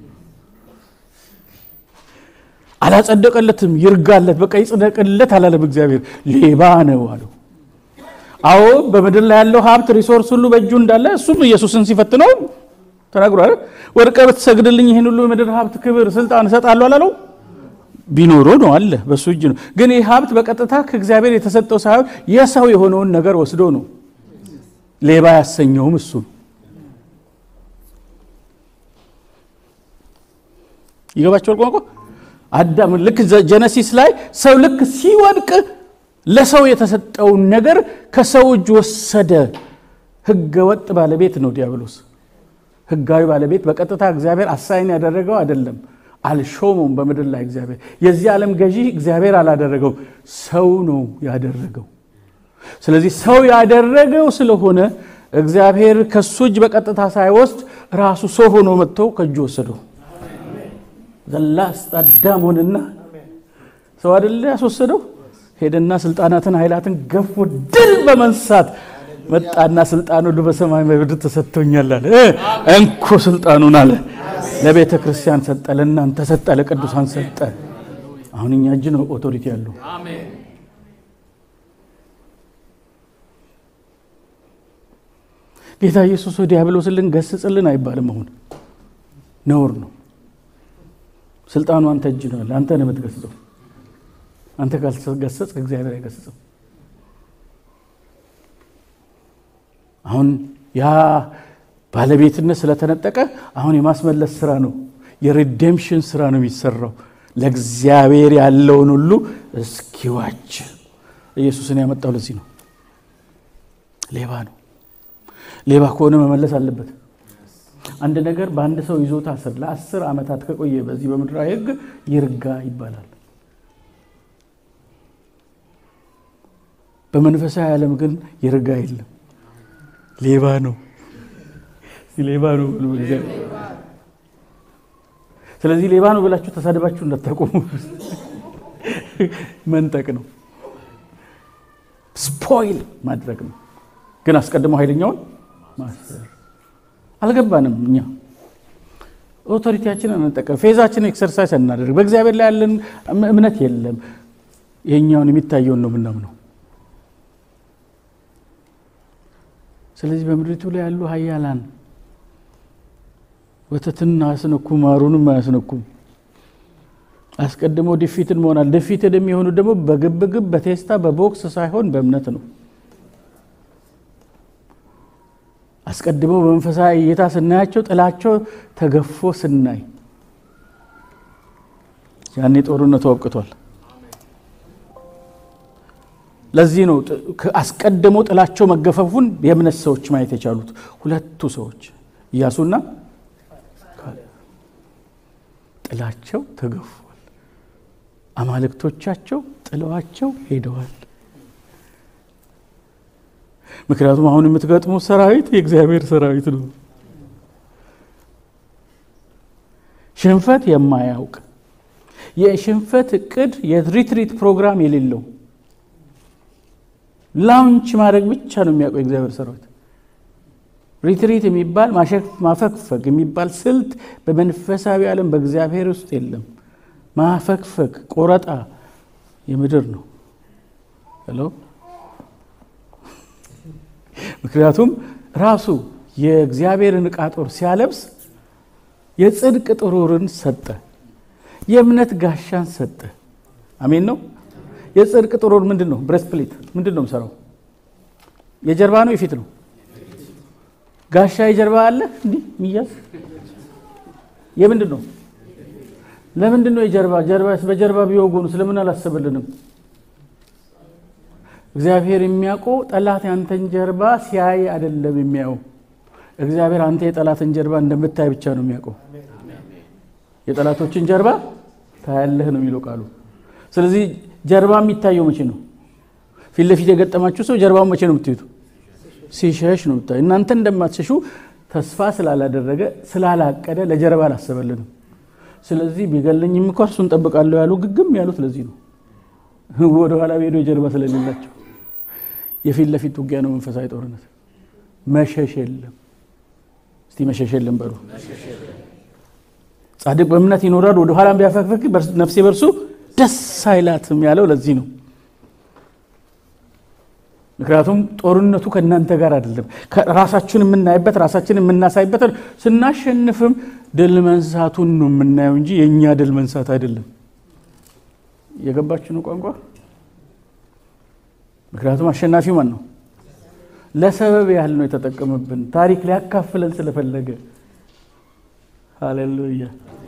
አላጸደቀለትም፣ ይርጋለት፣ በቃ ይጽደቅለት አላለም እግዚአብሔር። ሌባ ነው አለው። አዎ በመድር ላይ ያለው ሀብት ሪሶርስ ሁሉ በእጁ እንዳለ እሱም ኢየሱስን ሲፈትነው ተናግሯል። ወርቀህ ብትሰግድልኝ ይሄን ሁሉ የምድር ሀብት፣ ክብር፣ ስልጣን እሰጣለሁ አላለው? ቢኖሮ ነው አለ፣ በሱ እጅ ነው። ግን ይህ ሀብት በቀጥታ ከእግዚአብሔር የተሰጠው ሳይሆን የሰው የሆነውን ነገር ወስዶ ነው ሌባ ያሰኘውም እሱ። ይገባችኋል ቋንቋ? አዳም ልክ ጀነሲስ ላይ ሰው ልክ ሲወድቅ ለሰው የተሰጠውን ነገር ከሰው እጅ ወሰደ። ህገ ወጥ ባለቤት ነው ዲያብሎስ። ህጋዊ ባለቤት በቀጥታ እግዚአብሔር አሳይን ያደረገው አይደለም። አልሾመውም በመድር ላይ እግዚአብሔር። የዚህ ዓለም ገዢ እግዚአብሔር አላደረገው፣ ሰው ነው ያደረገው። ስለዚህ ሰው ያደረገው ስለሆነ እግዚአብሔር ከሱ እጅ በቀጥታ ሳይወስድ ራሱ ሰው ሆኖ መጥቶ ከእጁ ወሰደው። ዘላስት አዳም ሆነና ሰው አይደለ ያስወሰደው። ሄደና ስልጣናትን ኃይላትን ገፎ ድል በመንሳት መጣና ስልጣኑ ሁሉ በሰማይ በምድር ተሰጥቶኛል አለ። እንኮ ስልጣኑን አለ ለቤተ ክርስቲያን ሰጠ፣ ለእናንተ ሰጠ፣ ለቅዱሳን ሰጠ። አሁን እኛ እጅ ነው ኦቶሪቲ ያለው። አሜን። ጌታ ኢየሱስ ዲያብሎስን ገስጽልን አይባልም። አሁን ነውር ነው። ስልጣኑ አንተ እጅ ነው፣ አንተ ነህ የምትገስጸው። አንተ ካልተገሰጽክ እግዚአብሔር አይገስጽም። አሁን ያ ባለቤትነት ስለተነጠቀ አሁን የማስመለስ ስራ ነው፣ የሪዴምፕሽን ስራ ነው የሚሰራው። ለእግዚአብሔር ያለውን ሁሉ እስኪዋጅ ኢየሱስን ያመጣው ለዚህ ነው። ሌባ ነው። ሌባ ከሆነ መመለስ አለበት። አንድ ነገር በአንድ ሰው ይዞታ ስር ለ10 ዓመታት ከቆየ በዚህ በምድራዊ ሕግ ይርጋ ይባላል። በመንፈሳዊ ዓለም ግን ይርጋ የለም። ሌባ ነው። ሌባ ነው ብሎ ስለዚህ ሌባ ነው ብላችሁ ተሳደባችሁ እንዳታቆሙ። መንጠቅ ነው፣ ስፖይል ማድረግ ነው። ግን አስቀድሞ ኃይለኛውን ማሰር አልገባንም። እኛ ኦቶሪቲያችንን እንጠቀም፣ ፌዛችንን ኤክሰርሳይዝ እናደርግ። በእግዚአብሔር ላይ ያለን እምነት የለም፣ ይሄኛውን የሚታየውን ነው ምናምነው። ስለዚህ በምድሪቱ ላይ ያሉ ኃያላን ወተትና አያስነኩም፣ ማሩንም አያስነኩም። አስቀድሞ ዲፊትን መሆናል። ዲፊትን የሚሆኑ ደግሞ በግብግብ በቴስታ በቦክስ ሳይሆን በእምነት ነው። አስቀድሞ በመንፈሳዊ እይታ ስናያቸው ጥላቸው ተገፎ ስናይ ያኔ ጦርነቱ አብቅቷል። ለዚህ ነው አስቀድሞ ጥላቸው መገፈፉን የእምነት ሰዎች ማየት የቻሉት። ሁለቱ ሰዎች ኢያሱና ጥላቸው ተገፏል። አማልክቶቻቸው ጥለዋቸው ሄደዋል። ምክንያቱም አሁን የምትገጥሙት ሰራዊት የእግዚአብሔር ሰራዊት ነው። ሽንፈት የማያውቅ የሽንፈት እቅድ የሪትሪት ፕሮግራም የሌለው ላውንች ማድረግ ብቻ ነው የሚያውቀው የእግዚአብሔር ሰራዊት። ሪትሪት የሚባል ማፈግፈግ የሚባል ስልት በመንፈሳዊ ዓለም በእግዚአብሔር ውስጥ የለም። ማፈግፈግ ቆረጣ የምድር ነው። ሄሎ ምክንያቱም ራሱ የእግዚአብሔርን ዕቃ ጦር ሲያለብስ የጽድቅ ጥሩርን ሰጠ፣ የእምነት ጋሻን ሰጠ። አሜን ነው። የጽድቅ ጥሩር ምንድነው? ብሬስፕሌት ምንድነው የምሰራው? የጀርባ ነው የፊት ነው? ጋሻ የጀርባ አለ እንዴ ሚያዝ የምንድነው? ለምንድነው የጀርባ በጀርባ ቢወጉኑ ስለምን አላሰበልንም? እግዚአብሔር የሚያውቀው ጠላት ያንተን ጀርባ ሲያይ አይደለም የሚያየው። እግዚአብሔር አንተ የጠላትን ጀርባ እንደምታይ ብቻ ነው የሚያውቀው። የጠላቶችን ጀርባ ታያለህ ነው የሚለው ቃሉ። ስለዚህ ጀርባ የሚታየው መቼ ነው? ፊት ለፊት የገጠማችሁ ሰው ጀርባው መቼ ነው የምትዩት? ሲሸሽ ነው የምታዩ። እናንተ እንደማትሸሹ ተስፋ ስላላደረገ ስላላቀደ ለጀርባ አላሰበልንም። ስለዚህ ቢገለኝም እንኳን እሱን ጠብቃለሁ ያሉ ግግም ያሉት ለዚህ ነው። ወደ ኋላ ሄዶ ጀርባ ስለሌላቸው የፊት ለፊት ውጊያ ነው መንፈሳዊ ጦርነት። መሸሽ የለም። እስቲ መሸሽ የለም በሉ። ጻድቅ በእምነት ይኖራል፣ ወደ ኋላም ቢያፈግፍግ ነፍሴ በርሱ ደስ አይላትም ያለው ለዚህ ነው። ምክንያቱም ጦርነቱ ከእናንተ ጋር አይደለም። ራሳችንን የምናይበት ራሳችንን የምናሳይበት ስናሸንፍም ድል መንሳቱን ነው የምናየው እንጂ የኛ ድል መንሳት አይደለም። የገባችሁ ነው ቋንቋ? ምክንያቱም አሸናፊው ማን ነው? ለሰበብ ያህል ነው የተጠቀመብን። ታሪክ ሊያካፍለን ስለፈለገ። ሃሌሉያ።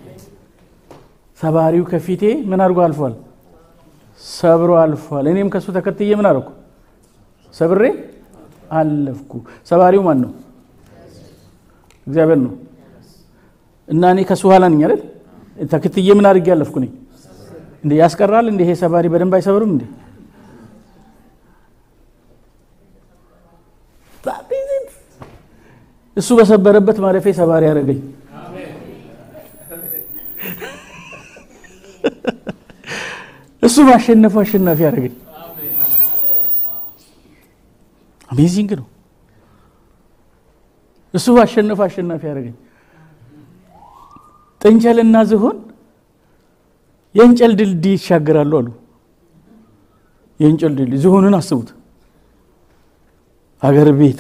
ሰባሪው ከፊቴ ምን አድርጎ አልፏል? ሰብሮ አልፏል። እኔም ከሱ ተከትዬ ምን አደረኩ? ሰብሬ አለፍኩ። ሰባሪው ማን ነው? እግዚአብሔር ነው። እና እኔ ከሱ ኋላ ነኝ አይደል? ተከትዬ ምን አድርጌ አለፍኩ ነኝ? እንዴ ያስቀራል እንዴ? ይሄ ሰባሪ በደንብ አይሰብርም እንዴ? እሱ በሰበረበት ማለፌ ሰባሪ ያደረገኝ። እሱ ማሸነፉ አሸናፊ ያደረገኝ። አሜዚንግ ነው። እሱ ማሸነፉ አሸናፊ ያደረገኝ። ጥንቸልና ዝሆን የእንጨል ድልድይ ይሻገራሉ አሉ። የእንጨል ድልድይ ዝሆንን አስቡት። አገር ቤት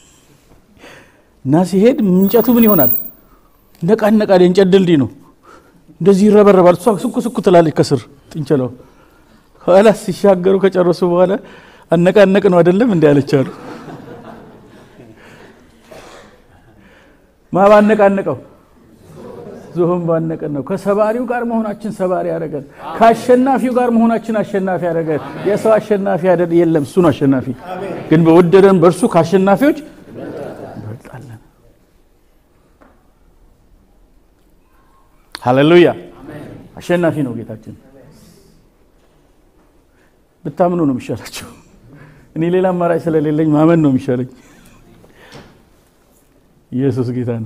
እና ሲሄድ እንጨቱ ምን ይሆናል? ነቃነቃል። የእንጨል ድልድይ ነው። እንደዚህ ይረበረባል። እሷ ስኩ ትላለች ከስር ጥንቸላው። ኋላ ሲሻገሩ ከጨረሱ በኋላ አነቃነቅ ነው አይደለም እንዴ ያለቻሉ። ማባነቃነቀው ዝሆን ባነቀን ነው። ከሰባሪው ጋር መሆናችን ሰባሪ ያደረገን፣ ከአሸናፊው ጋር መሆናችን አሸናፊ ያደረገን። የሰው አሸናፊ አይደል የለም፣ እሱ ነው አሸናፊ። ግን በወደደን በእርሱ ከአሸናፊዎች እንበልጣለን። ሃሌሉያ። አሸናፊ ነው ጌታችን። ብታምኑ ነው የሚሻላችሁ። እኔ ሌላ አማራጭ ስለሌለኝ ማመን ነው የሚሻለኝ። ኢየሱስ ጌታ ነው።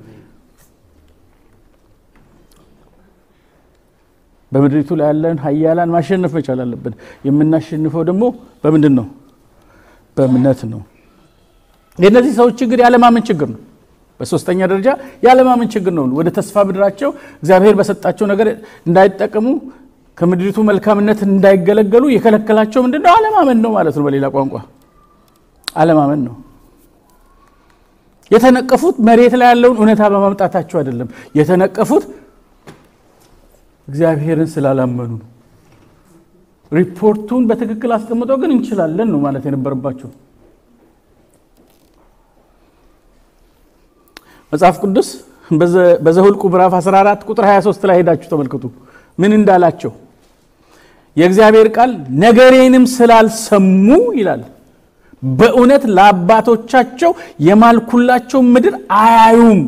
በመድሪቱ ላይ ያለን ኃያላን ማሸነፍ መቻል አለብን። የምናሸንፈው ደግሞ በምንድን ነው? በእምነት ነው። የነዚህ ሰዎች ችግር ያለማመን ችግር ነው። በሶስተኛ ደረጃ ያለማመን ችግር ነው። ወደ ተስፋ ምድራቸው እግዚአብሔር በሰጣቸው ነገር እንዳይጠቀሙ ከምድሪቱ መልካምነት እንዳይገለገሉ የከለከላቸው ምንድነው? አለማመን ነው ማለት ነው። በሌላ ቋንቋ አለማመን ነው። የተነቀፉት መሬት ላይ ያለውን እውነታ በማምጣታቸው አይደለም። የተነቀፉት እግዚአብሔርን ስላላመኑ ነው። ሪፖርቱን በትክክል አስቀምጠው ግን እንችላለን ነው ማለት የነበረባቸው። መጽሐፍ ቅዱስ በዘኍልቍ ምዕራፍ 14 ቁጥር 23 ላይ ሄዳችሁ ተመልከቱ ምን እንዳላቸው። የእግዚአብሔር ቃል ነገሬንም ስላልሰሙ ይላል በእውነት ለአባቶቻቸው የማልኩላቸው ምድር አያዩም፣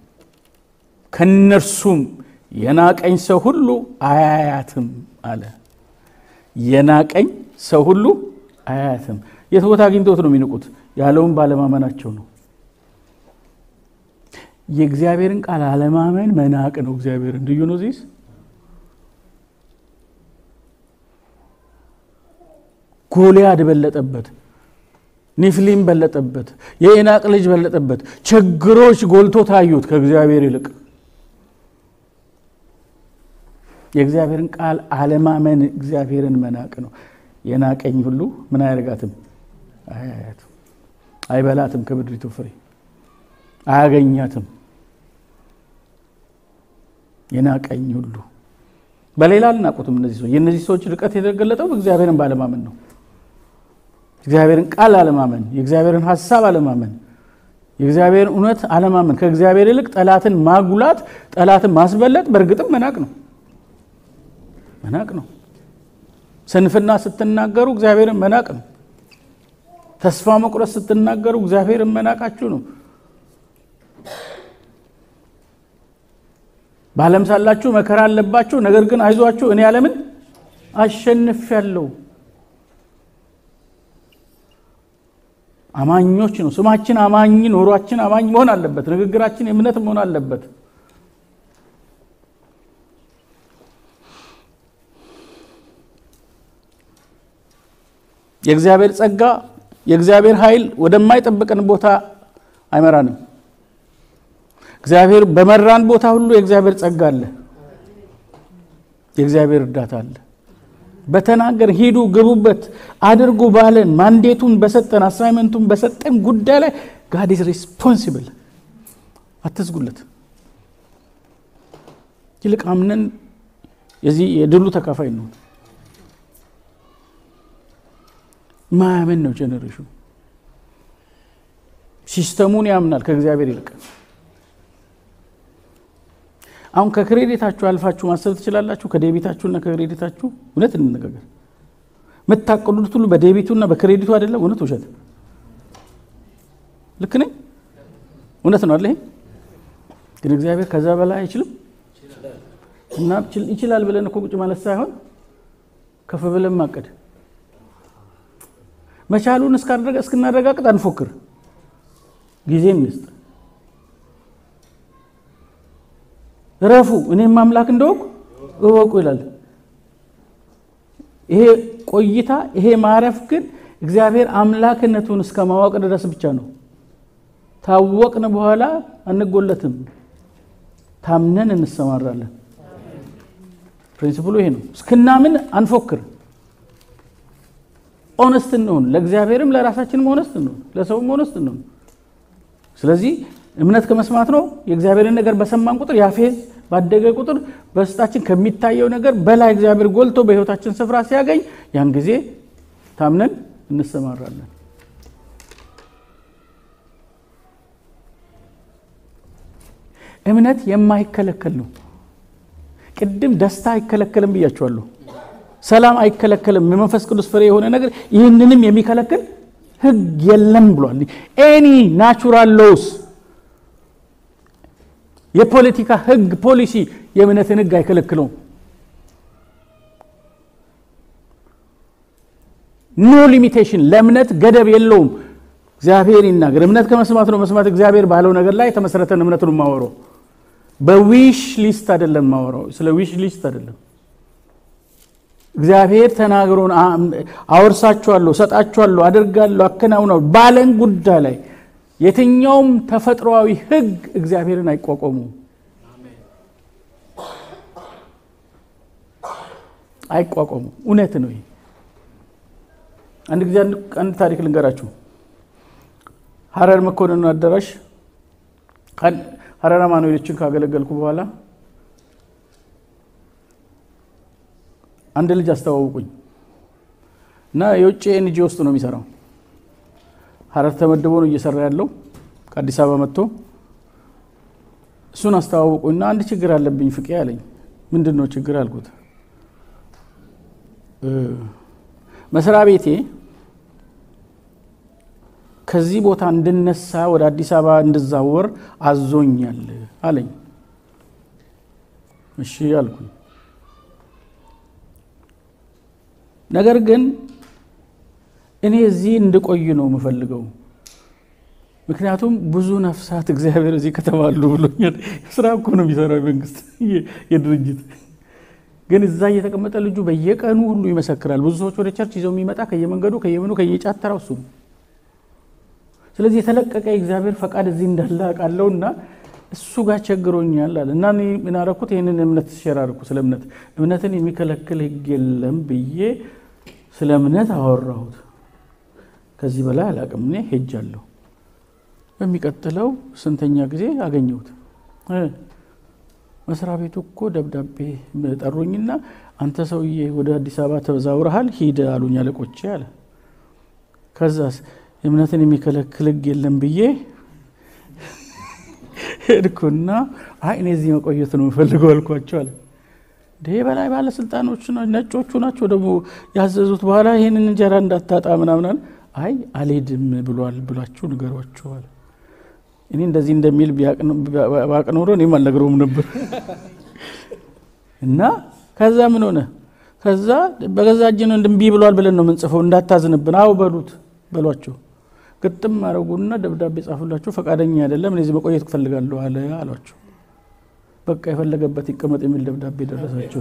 ከነርሱም የናቀኝ ሰው ሁሉ አያያትም አለ። የናቀኝ ሰው ሁሉ አያያትም። የት ቦታ አግኝተውት ነው የሚንቁት? ያለውን ባለማመናቸው ነው። የእግዚአብሔርን ቃል አለማመን መናቅ ነው። እግዚአብሔርን ልዩ ነው። ዚስ ጎልያድ በለጠበት፣ ኒፍሊም በለጠበት፣ የዔናቅ ልጅ በለጠበት። ችግሮች ጎልቶ ታዩት ከእግዚአብሔር ይልቅ። የእግዚአብሔርን ቃል አለማመን እግዚአብሔርን መናቅ ነው። የናቀኝ ሁሉ ምን አያደርጋትም? አያያትም፣ አይበላትም፣ ከምድሪቱ ፍሬ አያገኛትም። የናቀኝ ሁሉ በሌላ አልናቁትም። እነዚህ ሰዎች ርቀት የተገለጠው እግዚአብሔርን ባለማመን ነው። እግዚአብሔርን ቃል አለማመን፣ የእግዚአብሔርን ሐሳብ አለማመን፣ የእግዚአብሔርን እውነት አለማመን፣ ከእግዚአብሔር ይልቅ ጠላትን ማጉላት፣ ጠላትን ማስበለጥ በእርግጥም መናቅ ነው። መናቅ ነው። ስንፍና ስትናገሩ እግዚአብሔርን መናቅ ነው። ተስፋ መቁረጥ ስትናገሩ እግዚአብሔርን መናቃችሁ ነው። በዓለም ሳላችሁ መከራ አለባችሁ፣ ነገር ግን አይዟችሁ እኔ ዓለምን አሸንፌአለሁ። አማኞች ነው። ስማችን አማኝ፣ ኑሯችን አማኝ መሆን አለበት። ንግግራችን የእምነት መሆን አለበት። የእግዚአብሔር ጸጋ፣ የእግዚአብሔር ኃይል ወደማይጠብቀን ቦታ አይመራንም። እግዚአብሔር በመራን ቦታ ሁሉ የእግዚአብሔር ጸጋ አለ፣ የእግዚአብሔር እርዳታ አለ። በተናገር ሂዱ፣ ግቡበት፣ አድርጉ ባለን ማንዴቱን በሰጠን አሳይመንቱን በሰጠን ጉዳይ ላይ God is responsible። አትዝጉለት። ይልቅ አምነን የዚህ የድሉ ተካፋይ ነው። ማመን ነው ጀነሬሽኑ። ሲስተሙን ያምናል ከእግዚአብሔር ይልቅ። አሁን ከክሬዲታችሁ አልፋችሁ ማሰብ ትችላላችሁ። ከዴቢታችሁና ከክሬዲታችሁ እውነት እንነጋገር። መታቀዱት ሁሉ በዴቢቱና በክሬዲቱ አይደለም። እውነት ውሸት? ልክ ነኝ? እውነት ነው አይደል? ግን እግዚአብሔር ከዛ በላይ አይችልም። እና ይችላል ብለን እኮ ቁጭ ማለት ሳይሆን ከፍ ብለን ማቀድ። መቻሉን እስክናረጋግጥ አንፎክር። ጊዜ እንስጥ። ረፉ እኔም አምላክ እንደሆንኩ እወቁ ይላል። ይሄ ቆይታ፣ ይሄ ማረፍ ግን እግዚአብሔር አምላክነቱን እስከማወቅ ድረስ ብቻ ነው። ታወቅን በኋላ አንጎለትም። ታምነን እንሰማራለን። ፕሪንሲፕሉ ይሄ ነው። እስክናምን አንፎክር። ኦነስት እንሁን። ለእግዚአብሔርም ለራሳችንም ኦነስት እንሁን፣ ለሰውም ኦነስት እንሁን። ስለዚህ እምነት ከመስማት ነው። የእግዚአብሔርን ነገር በሰማን ቁጥር ያፌዝ ባደገ ቁጥር በስጣችን ከሚታየው ነገር በላይ እግዚአብሔር ጎልቶ በህይወታችን ስፍራ ሲያገኝ ያን ጊዜ ታምነን እንሰማራለን። እምነት የማይከለከል ነው። ቅድም ደስታ አይከለከልም ብያችኋለሁ። ሰላም አይከለከልም። የመንፈስ ቅዱስ ፍሬ የሆነ ነገር ይህንንም የሚከለክል ህግ የለም ብሏል። ኤኒ ናቹራል ሎስ፣ የፖለቲካ ህግ ፖሊሲ የእምነትን ህግ አይከለክለውም። ኖ ሊሚቴሽን፣ ለእምነት ገደብ የለውም። እግዚአብሔር ይናገር። እምነት ከመስማት ነው፣ መስማት እግዚአብሔር ባለው ነገር ላይ የተመሰረተን እምነት ነው ማወራው። በዊሽ ሊስት አይደለም ማወራው፣ ስለ ዊሽ ሊስት አይደለም። እግዚአብሔር ተናግሮን አወርሳችኋለሁ፣ ሰጣችኋለሁ፣ አደርጋለሁ፣ አከናውናለሁ ባለን ጉዳይ ላይ የትኛውም ተፈጥሯዊ ህግ እግዚአብሔርን አይቋቋሙም። አይቋቋሙም። እውነት ነው ይሄ። አንድ ጊዜ አንድ ታሪክ ልንገራችሁ። ሐረር መኮንን አዳራሽ ሐረር አማኑኤልን ካገለገልኩ በኋላ አንድ ልጅ አስተዋውቁኝ እና የውጭ ኤንጂኦ ውስጥ ነው የሚሰራው ሐረር ተመድቦ ነው እየሰራ ያለው ከአዲስ አበባ መጥቶ እሱን አስተዋውቁኝና አንድ ችግር አለብኝ ፍቄ አለኝ ምንድነው ችግር አልኩት መስሪያ ቤቴ ከዚህ ቦታ እንድነሳ ወደ አዲስ አበባ እንድዛወር አዞኛል አለኝ እሺ አልኩኝ ነገር ግን እኔ እዚህ እንድቆይ ነው የምፈልገው ምክንያቱም ብዙ ነፍሳት እግዚአብሔር እዚህ ከተማሉ ብሎኛል ስራ እኮ ነው የሚሰራው መንግስት የድርጅት ግን እዛ እየተቀመጠ ልጁ በየቀኑ ሁሉ ይመሰክራል ብዙ ሰዎች ወደ ቸርች ይዘው የሚመጣ ከየመንገዱ ከየመኑ ከየጫተራው እሱ ስለዚህ የተለቀቀ እግዚአብሔር ፈቃድ እዚህ እንዳለ አውቃለሁና እሱ ጋር ቸግሮኛል አለ እና እኔ ምን አደረኩት ይሄንን እምነት ሸራርኩ ስለ እምነትን የሚከለክል ህግ የለም ብዬ ስለ እምነት አወራሁት ከዚህ በላይ አላቅም እኔ ሄጃለሁ በሚቀጥለው ስንተኛ ጊዜ አገኘሁት መስሪያ ቤቱ እኮ ደብዳቤ ጠሩኝና አንተ ሰውዬ ወደ አዲስ አበባ ተዛውረሃል ሂድ አሉኝ አለቆቼ አለ ከዛስ እምነትን የሚከለክል ህግ የለም ብዬ ሄድኩና አይ እኔ እዚህ መቆየት ነው የምፈልገው አልኳቸው አለ በላይ ባለስልጣኖች ነጮቹ ናቸው ደግሞ ያዘዙት በኋላ ይሄንን እንጀራ እንዳታጣ ምናምን አይ አልሄድም ብሏችሁ ንገሯቸው አለ እኔ እንደዚህ እንደሚል ቢያቅ ኖሮ እኔም አልነግረውም ነበር እና ከዛ ምን ሆነ ከዛ በገዛጅን እንድምቢ ብሏል ብለን ነው የምንጽፈው እንዳታዝንብን አው በሏቸው ግጥም አረጉና ደብዳቤ ጻፉላችሁ ፈቃደኛ አይደለም እኔ እዚህ መቆየት ፈልጋለሁ አሏቸው በቃ የፈለገበት ይቀመጥ የሚል ደብዳቤ ደረሳቸው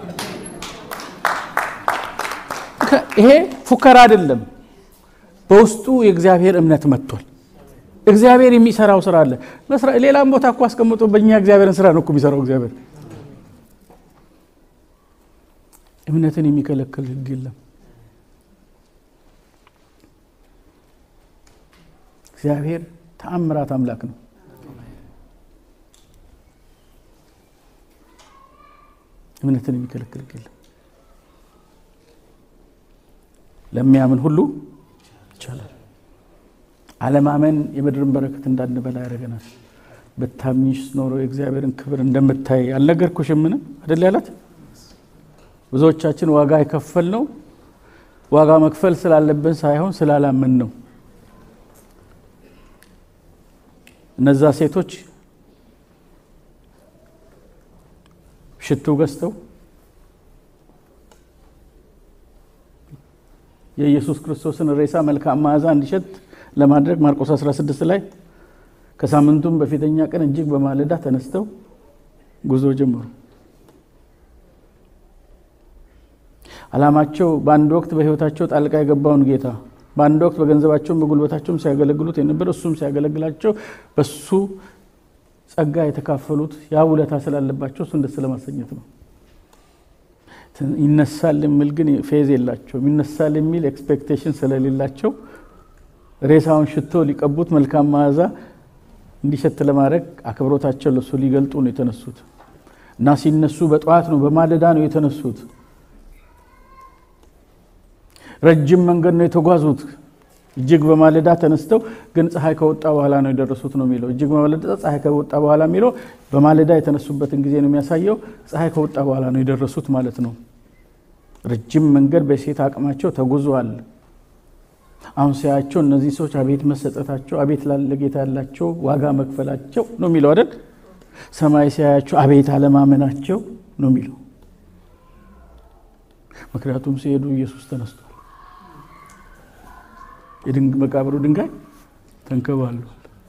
ይሄ ፉከራ አይደለም በውስጡ የእግዚአብሔር እምነት መጥቷል እግዚአብሔር የሚሰራው ስራ አለ ሌላም ቦታ እኮ አስቀምጦ በእኛ እግዚአብሔርን ስራ ነው እኮ የሚሰራው እግዚአብሔር እምነትን የሚከለክል ህግ የለም እግዚአብሔር ተአምራት አምላክ ነው እምነትን የሚከለክል ህግ የለም ለሚያምን ሁሉ ይቻላል አለማመን የምድርን በረከት እንዳንበላ ያደርገናል በታምኝስ ኖሮ የእግዚአብሔርን ክብር እንደምታይ አልነገርኩሽም ምን አይደል ያላት ብዙዎቻችን ዋጋ የከፈልነው ዋጋ መክፈል ስላለብን ሳይሆን ስላላመን ነው እነዛ ሴቶች ሽቱ ገዝተው የኢየሱስ ክርስቶስን ሬሳ መልካም መዓዛ እንዲሸት ለማድረግ ማርቆስ 16 ላይ ከሳምንቱም በፊተኛ ቀን እጅግ በማለዳ ተነስተው ጉዞ ጀመሩ አላማቸው በአንድ ወቅት በህይወታቸው ጣልቃ የገባውን ጌታ በአንድ ወቅት በገንዘባቸው በጉልበታቸው ሲያገለግሉት የነበረ እሱም ሲያገለግላቸው በሱ ጸጋ የተካፈሉት ያ ውለታ ስላለባቸው እሱ እንደስ ለማሰኘት ነው ይነሳል የሚል ግን ፌዝ የላቸው ይነሳል የሚል ኤክስፔክቴሽን ስለሌላቸው ሬሳውን ሽቶ ሊቀቡት መልካም መዓዛ እንዲሸት ለማድረግ አክብሮታቸው ለሱ ሊገልጡ ነው የተነሱት እና ሲነሱ በጧት ነው በማለዳ ነው የተነሱት ረጅም መንገድ ነው የተጓዙት እጅግ በማለዳ ተነስተው ግን ፀሐይ ከወጣ በኋላ ነው የደረሱት ነው የሚለው እጅግ በማለዳ ፀሐይ ከወጣ በኋላ የሚለው በማለዳ የተነሱበትን ጊዜ ነው የሚያሳየው ፀሐይ ከወጣ በኋላ ነው የደረሱት ማለት ነው ረጅም መንገድ በሴት አቅማቸው ተጉዟል አሁን ሲያቸው እነዚህ ሰዎች አቤት መሰጠታቸው አቤት ለጌታ ያላቸው ዋጋ መክፈላቸው ነው የሚለው አይደል ሰማይ ሲያያቸው አቤት አለማመናቸው ነው የሚለው ምክንያቱም ሲሄዱ ኢየሱስ ተነስቷል መቃብሩ ድንጋይ ተንከባሏል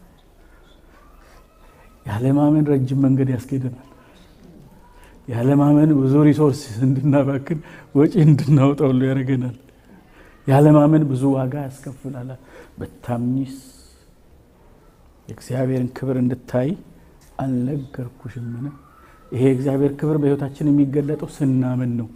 ያለማመን ረጅም መንገድ ያስኬደናል ያለማመን ብዙ ሪሶርስ እንድናባክን ወጪ እንድናወጣ ሁሉ ያደርገናል ያለማመን ብዙ ዋጋ ያስከፍላል በታምኝስ የእግዚአብሔርን ክብር እንድታይ አልነገርኩሽም ይሄ እግዚአብሔር ክብር በህይወታችን የሚገለጠው ስናምን ነው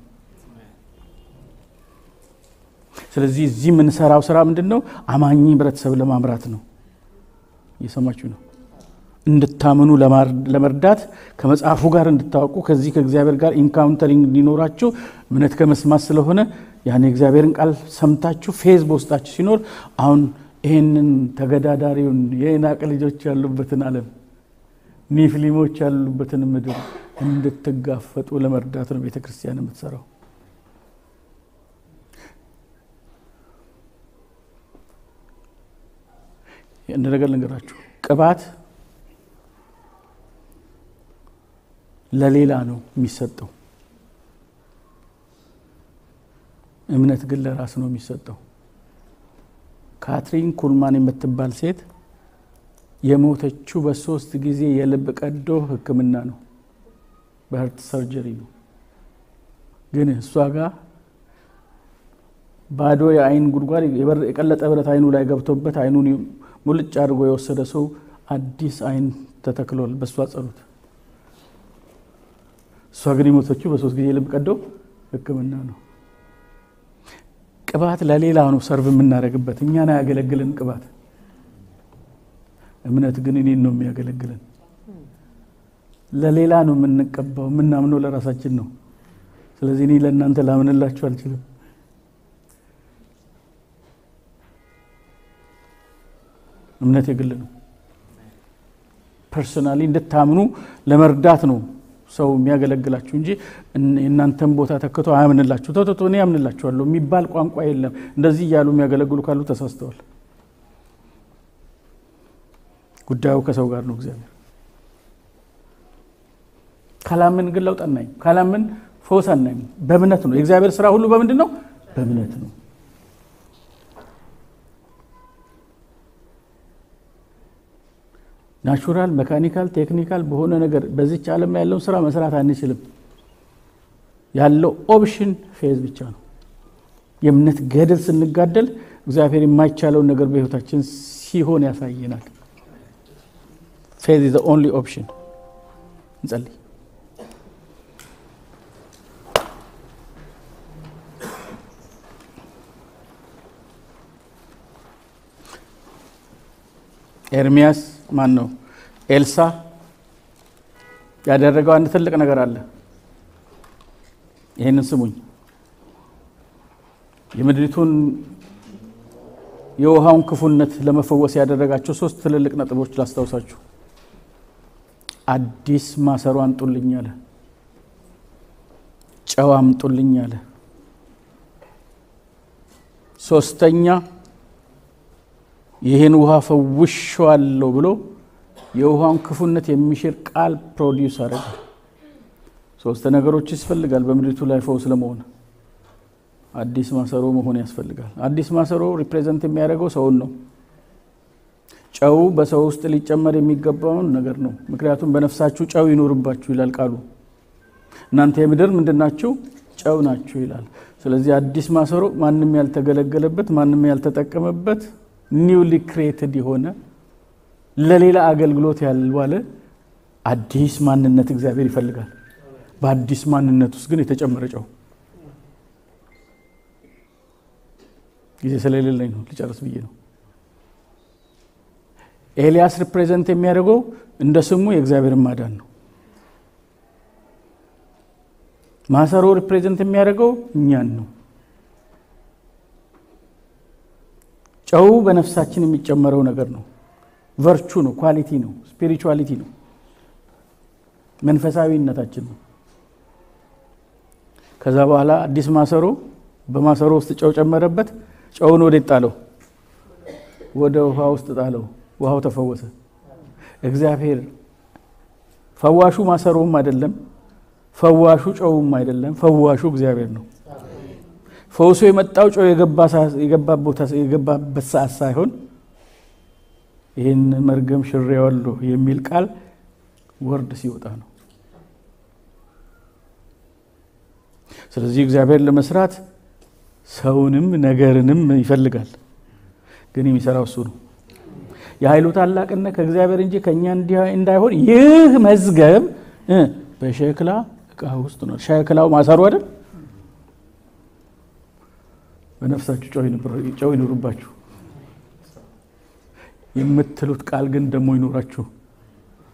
ስለዚህ እዚህ ምን ሰራው ስራ ምንድነው አማኝ ህብረተሰብ ለማምራት ነው እየሰማችሁ ነው እንድታምኑ ለመርዳት ከመጽሐፉ ጋር እንድታውቁ ከዚህ ከእግዚአብሔር ጋር ኢንካውንተሪንግ እንዲኖራችሁ እምነት ከመስማት ስለሆነ ያን የእግዚአብሔርን ቃል ሰምታችሁ ፌዝ በውስጣችሁ ሲኖር አሁን ይሄንን ተገዳዳሪውን የዔናቅ ልጆች ያሉበትን ዓለም ኒፍሊሞች ያሉበትን ምድር እንድትጋፈጡ ለመርዳት ነው ቤተክርስቲያን የምትሰራው። እንደነገር ልንገራችሁ ቅባት ለሌላ ነው የሚሰጠው እምነት ግን ለራስ ነው የሚሰጠው። ካትሪን ኩልማን የምትባል ሴት የሞተችው በ3 ጊዜ የልብ ቀዶ ህክምና ነው በሀርት ሰርጀሪ ነው። ግን እሷ ጋር ባዶ የአይን ጉድጓድ የቀለጠ ብረት አይኑ ላይ ገብቶበት አይኑን ሙልጭ አድርጎ የወሰደ ሰው አዲስ አይን ተተክሏል በሷ ጸሎት። እሷ ግን የሞተችው በ3 ጊዜ የልብ ቀዶ ህክምና ነው። ቅባት ለሌላ ነው ሰርቭ የምናደርግበት እኛን ያገለግለን ቅባት። እምነት ግን እኔን ነው የሚያገለግለን። ለሌላ ነው የምንቀባው የምናምነው ለራሳችን ነው። ስለዚህ እኔ ለእናንተ ላምንላችሁ አልችልም። እምነት የግል ነው። ፐርሰናሊ እንድታምኑ ለመርዳት ነው ሰው የሚያገለግላችሁ እንጂ እናንተም ቦታ ተከቶ አያምንላችሁ ተተቶ እኔ ያምንላችኋለሁ የሚባል ቋንቋ የለም። እንደዚህ ያሉ የሚያገለግሉ ካሉ ተሳስተዋል። ጉዳዩ ከሰው ጋር ነው እግዚአብሔር። ካላምን ግን ለውጥ አናይም። ካላምን ፈውስ አናይም። በእምነት ነው የእግዚአብሔር ስራ ሁሉ በምንድነው? በእምነት ነው። ናቹራል ሜካኒካል ቴክኒካል በሆነ ነገር በዚች ዓለም ያለው ስራ መስራት አንችልም። ያለው ኦፕሽን ፌዝ ብቻ ነው። የእምነት ገደል ስንጋደል እግዚአብሔር የማይቻለው ነገር በህይወታችን ሲሆን ያሳየናል። ፌዝ is the only option። እንጸልይ። ኤርሚያስ ማን ነው ኤልሳ ያደረገው አንድ ትልቅ ነገር አለ። ይሄንን ስሙኝ። የምድሪቱን የውሃውን ክፉነት ለመፈወስ ያደረጋቸው 3 ትልልቅ ነጥቦች ላስታውሳችሁ። አዲስ ማሰሮ አንጡልኝ አለ። ጨው አምጡልኝ አለ። ሶስተኛ ይሄን ውሃ ፈውሻለሁ ብሎ የውሃውን ክፉነት የሚሽር ቃል ፕሮዲዩስ አደረገ። 3 ነገሮች ይፈልጋል በምድሪቱ ላይ ፈውስ ለመሆን። አዲስ ማሰሮ መሆን ያስፈልጋል። አዲስ ማሰሮ ሪፕሬዘንት የሚያደርገው ሰውን ነው። ጨው በሰው ውስጥ ሊጨመር የሚገባው ነገር ነው። ምክንያቱም በነፍሳችሁ ጨው ይኖርባችሁ ይላል ቃሉ። እናንተ የምድር ምንድናችሁ? ጨው ናችሁ ይላል። ስለዚህ አዲስ ማሰሮ ማንንም ያልተገለገለበት ማንንም ያልተጠቀመበት newly created የሆነ ለሌላ አገልግሎት ያልዋለ አዲስ ማንነት እግዚአብሔር ይፈልጋል። በአዲስ ማንነት ውስጥ ግን የተጨመረ ጨው ጊዜ ስለሌለኝ ነው ልጨርስ ብዬ ነው። ኤልያስ ሪፕሬዘንት የሚያደርገው እንደ ስሙ የእግዚአብሔርን ማዳን ነው። ማሰሮ ሪፕሬዘንት የሚያደርገው እኛን ነው። ጨው በነፍሳችን የሚጨመረው ነገር ነው። ቨርቹ ነው፣ ኳሊቲ ነው፣ ስፒሪቹዋሊቲ ነው፣ መንፈሳዊነታችን ነው። ከዛ በኋላ አዲስ ማሰሮ በማሰሮ ውስጥ ጨው ጨመረበት። ጨውን ወደ ጣለው፣ ወደ ውሃ ውስጥ ጣለው። ውሃው ተፈወሰ። እግዚአብሔር ፈዋሹ ማሰሮም አይደለም፣ ፈዋሹ ጨውም አይደለም፣ ፈዋሹ እግዚአብሔር ነው። ፈውሱ የመጣው ጨው የገባበት ሰዓት ሳይሆን ይህን መርገም ሽሬዋለሁ የሚል ቃል ወርድ ሲወጣ ነው። ስለዚህ እግዚአብሔር ለመስራት ሰውንም ነገርንም ይፈልጋል። ግን የሚሰራው እሱ ነው። የኃይሉ ታላቅነት ከእግዚአብሔር እንጂ ከኛ እንዳይሆን ይህ መዝገብ በሸክላ ዕቃ ውስጥ ነው። ሸክላው ማሰሮ አይደል? በነፍሳችሁ ጨው ይኑርባችሁ የምትሉት ቃል ግን ደሞ ይኑራችሁ።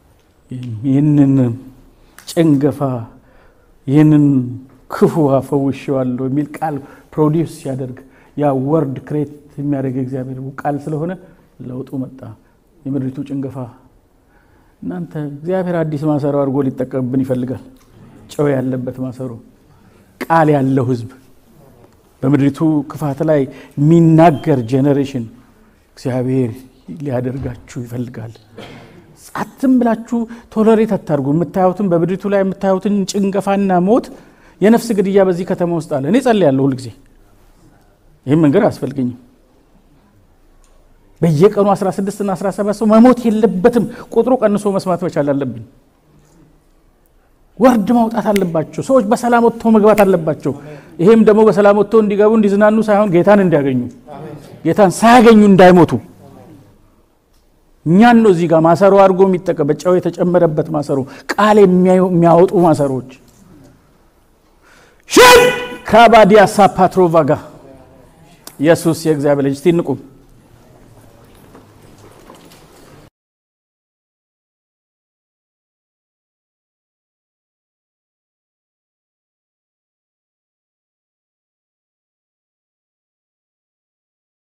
ይህንን ጭንገፋ ይህንን ክፉ አፈውሼዋለሁ የሚል ቃል ፕሮዲውስ ያደርግ ያ ወርድ ክሬት የሚያደርግ እግዚአብሔር ቃል ስለሆነ ለውጡ መጣ የምድሪቱ ጭንገፋ እናንተ እግዚአብሔር አዲስ ማሰሮ አድርጎ ሊጠቀምብን ይፈልጋል ጨው ያለበት ማሰሮ ቃል ያለው ህዝብ በምድሪቱ ክፋት ላይ ሚናገር ጄነሬሽን እግዚአብሔር ሊያደርጋችሁ ይፈልጋል ጻትም ብላችሁ ቶለሬት አታርጉ የምታዩትን በምድሪቱ ላይ የምታዩትን ጭንገፋና ሞት የነፍስ ግድያ በዚህ ከተማ ውስጥ አለ እኔ ጸልያለሁ ሁሉ ጊዜ ይሄን መንገር አስፈልገኝ በየቀኑ 16 እና 17 ሰው መሞት የለበትም ቁጥሩ ቀንሶ መስማት መቻል አለብኝ ወርድ ማውጣት አለባቸው ሰዎች በሰላም ወጥተው መግባት አለባቸው ይሄም ደግሞ በሰላም ወጥተው እንዲገቡ እንዲዝናኑ ሳይሆን ጌታን እንዲያገኙ ጌታን ሳያገኙ እንዳይሞቱ እኛን ነው እዚህ ጋር ማሰሮ አድርጎ የሚጠቀበጫው የተጨመረበት ማሰሮ ቃል የሚያወጡ ማሰሮች ሽን ካባዲያ ሳፓትሮቫጋ ኢየሱስ የእግዚአብሔር ልጅ ትንቁ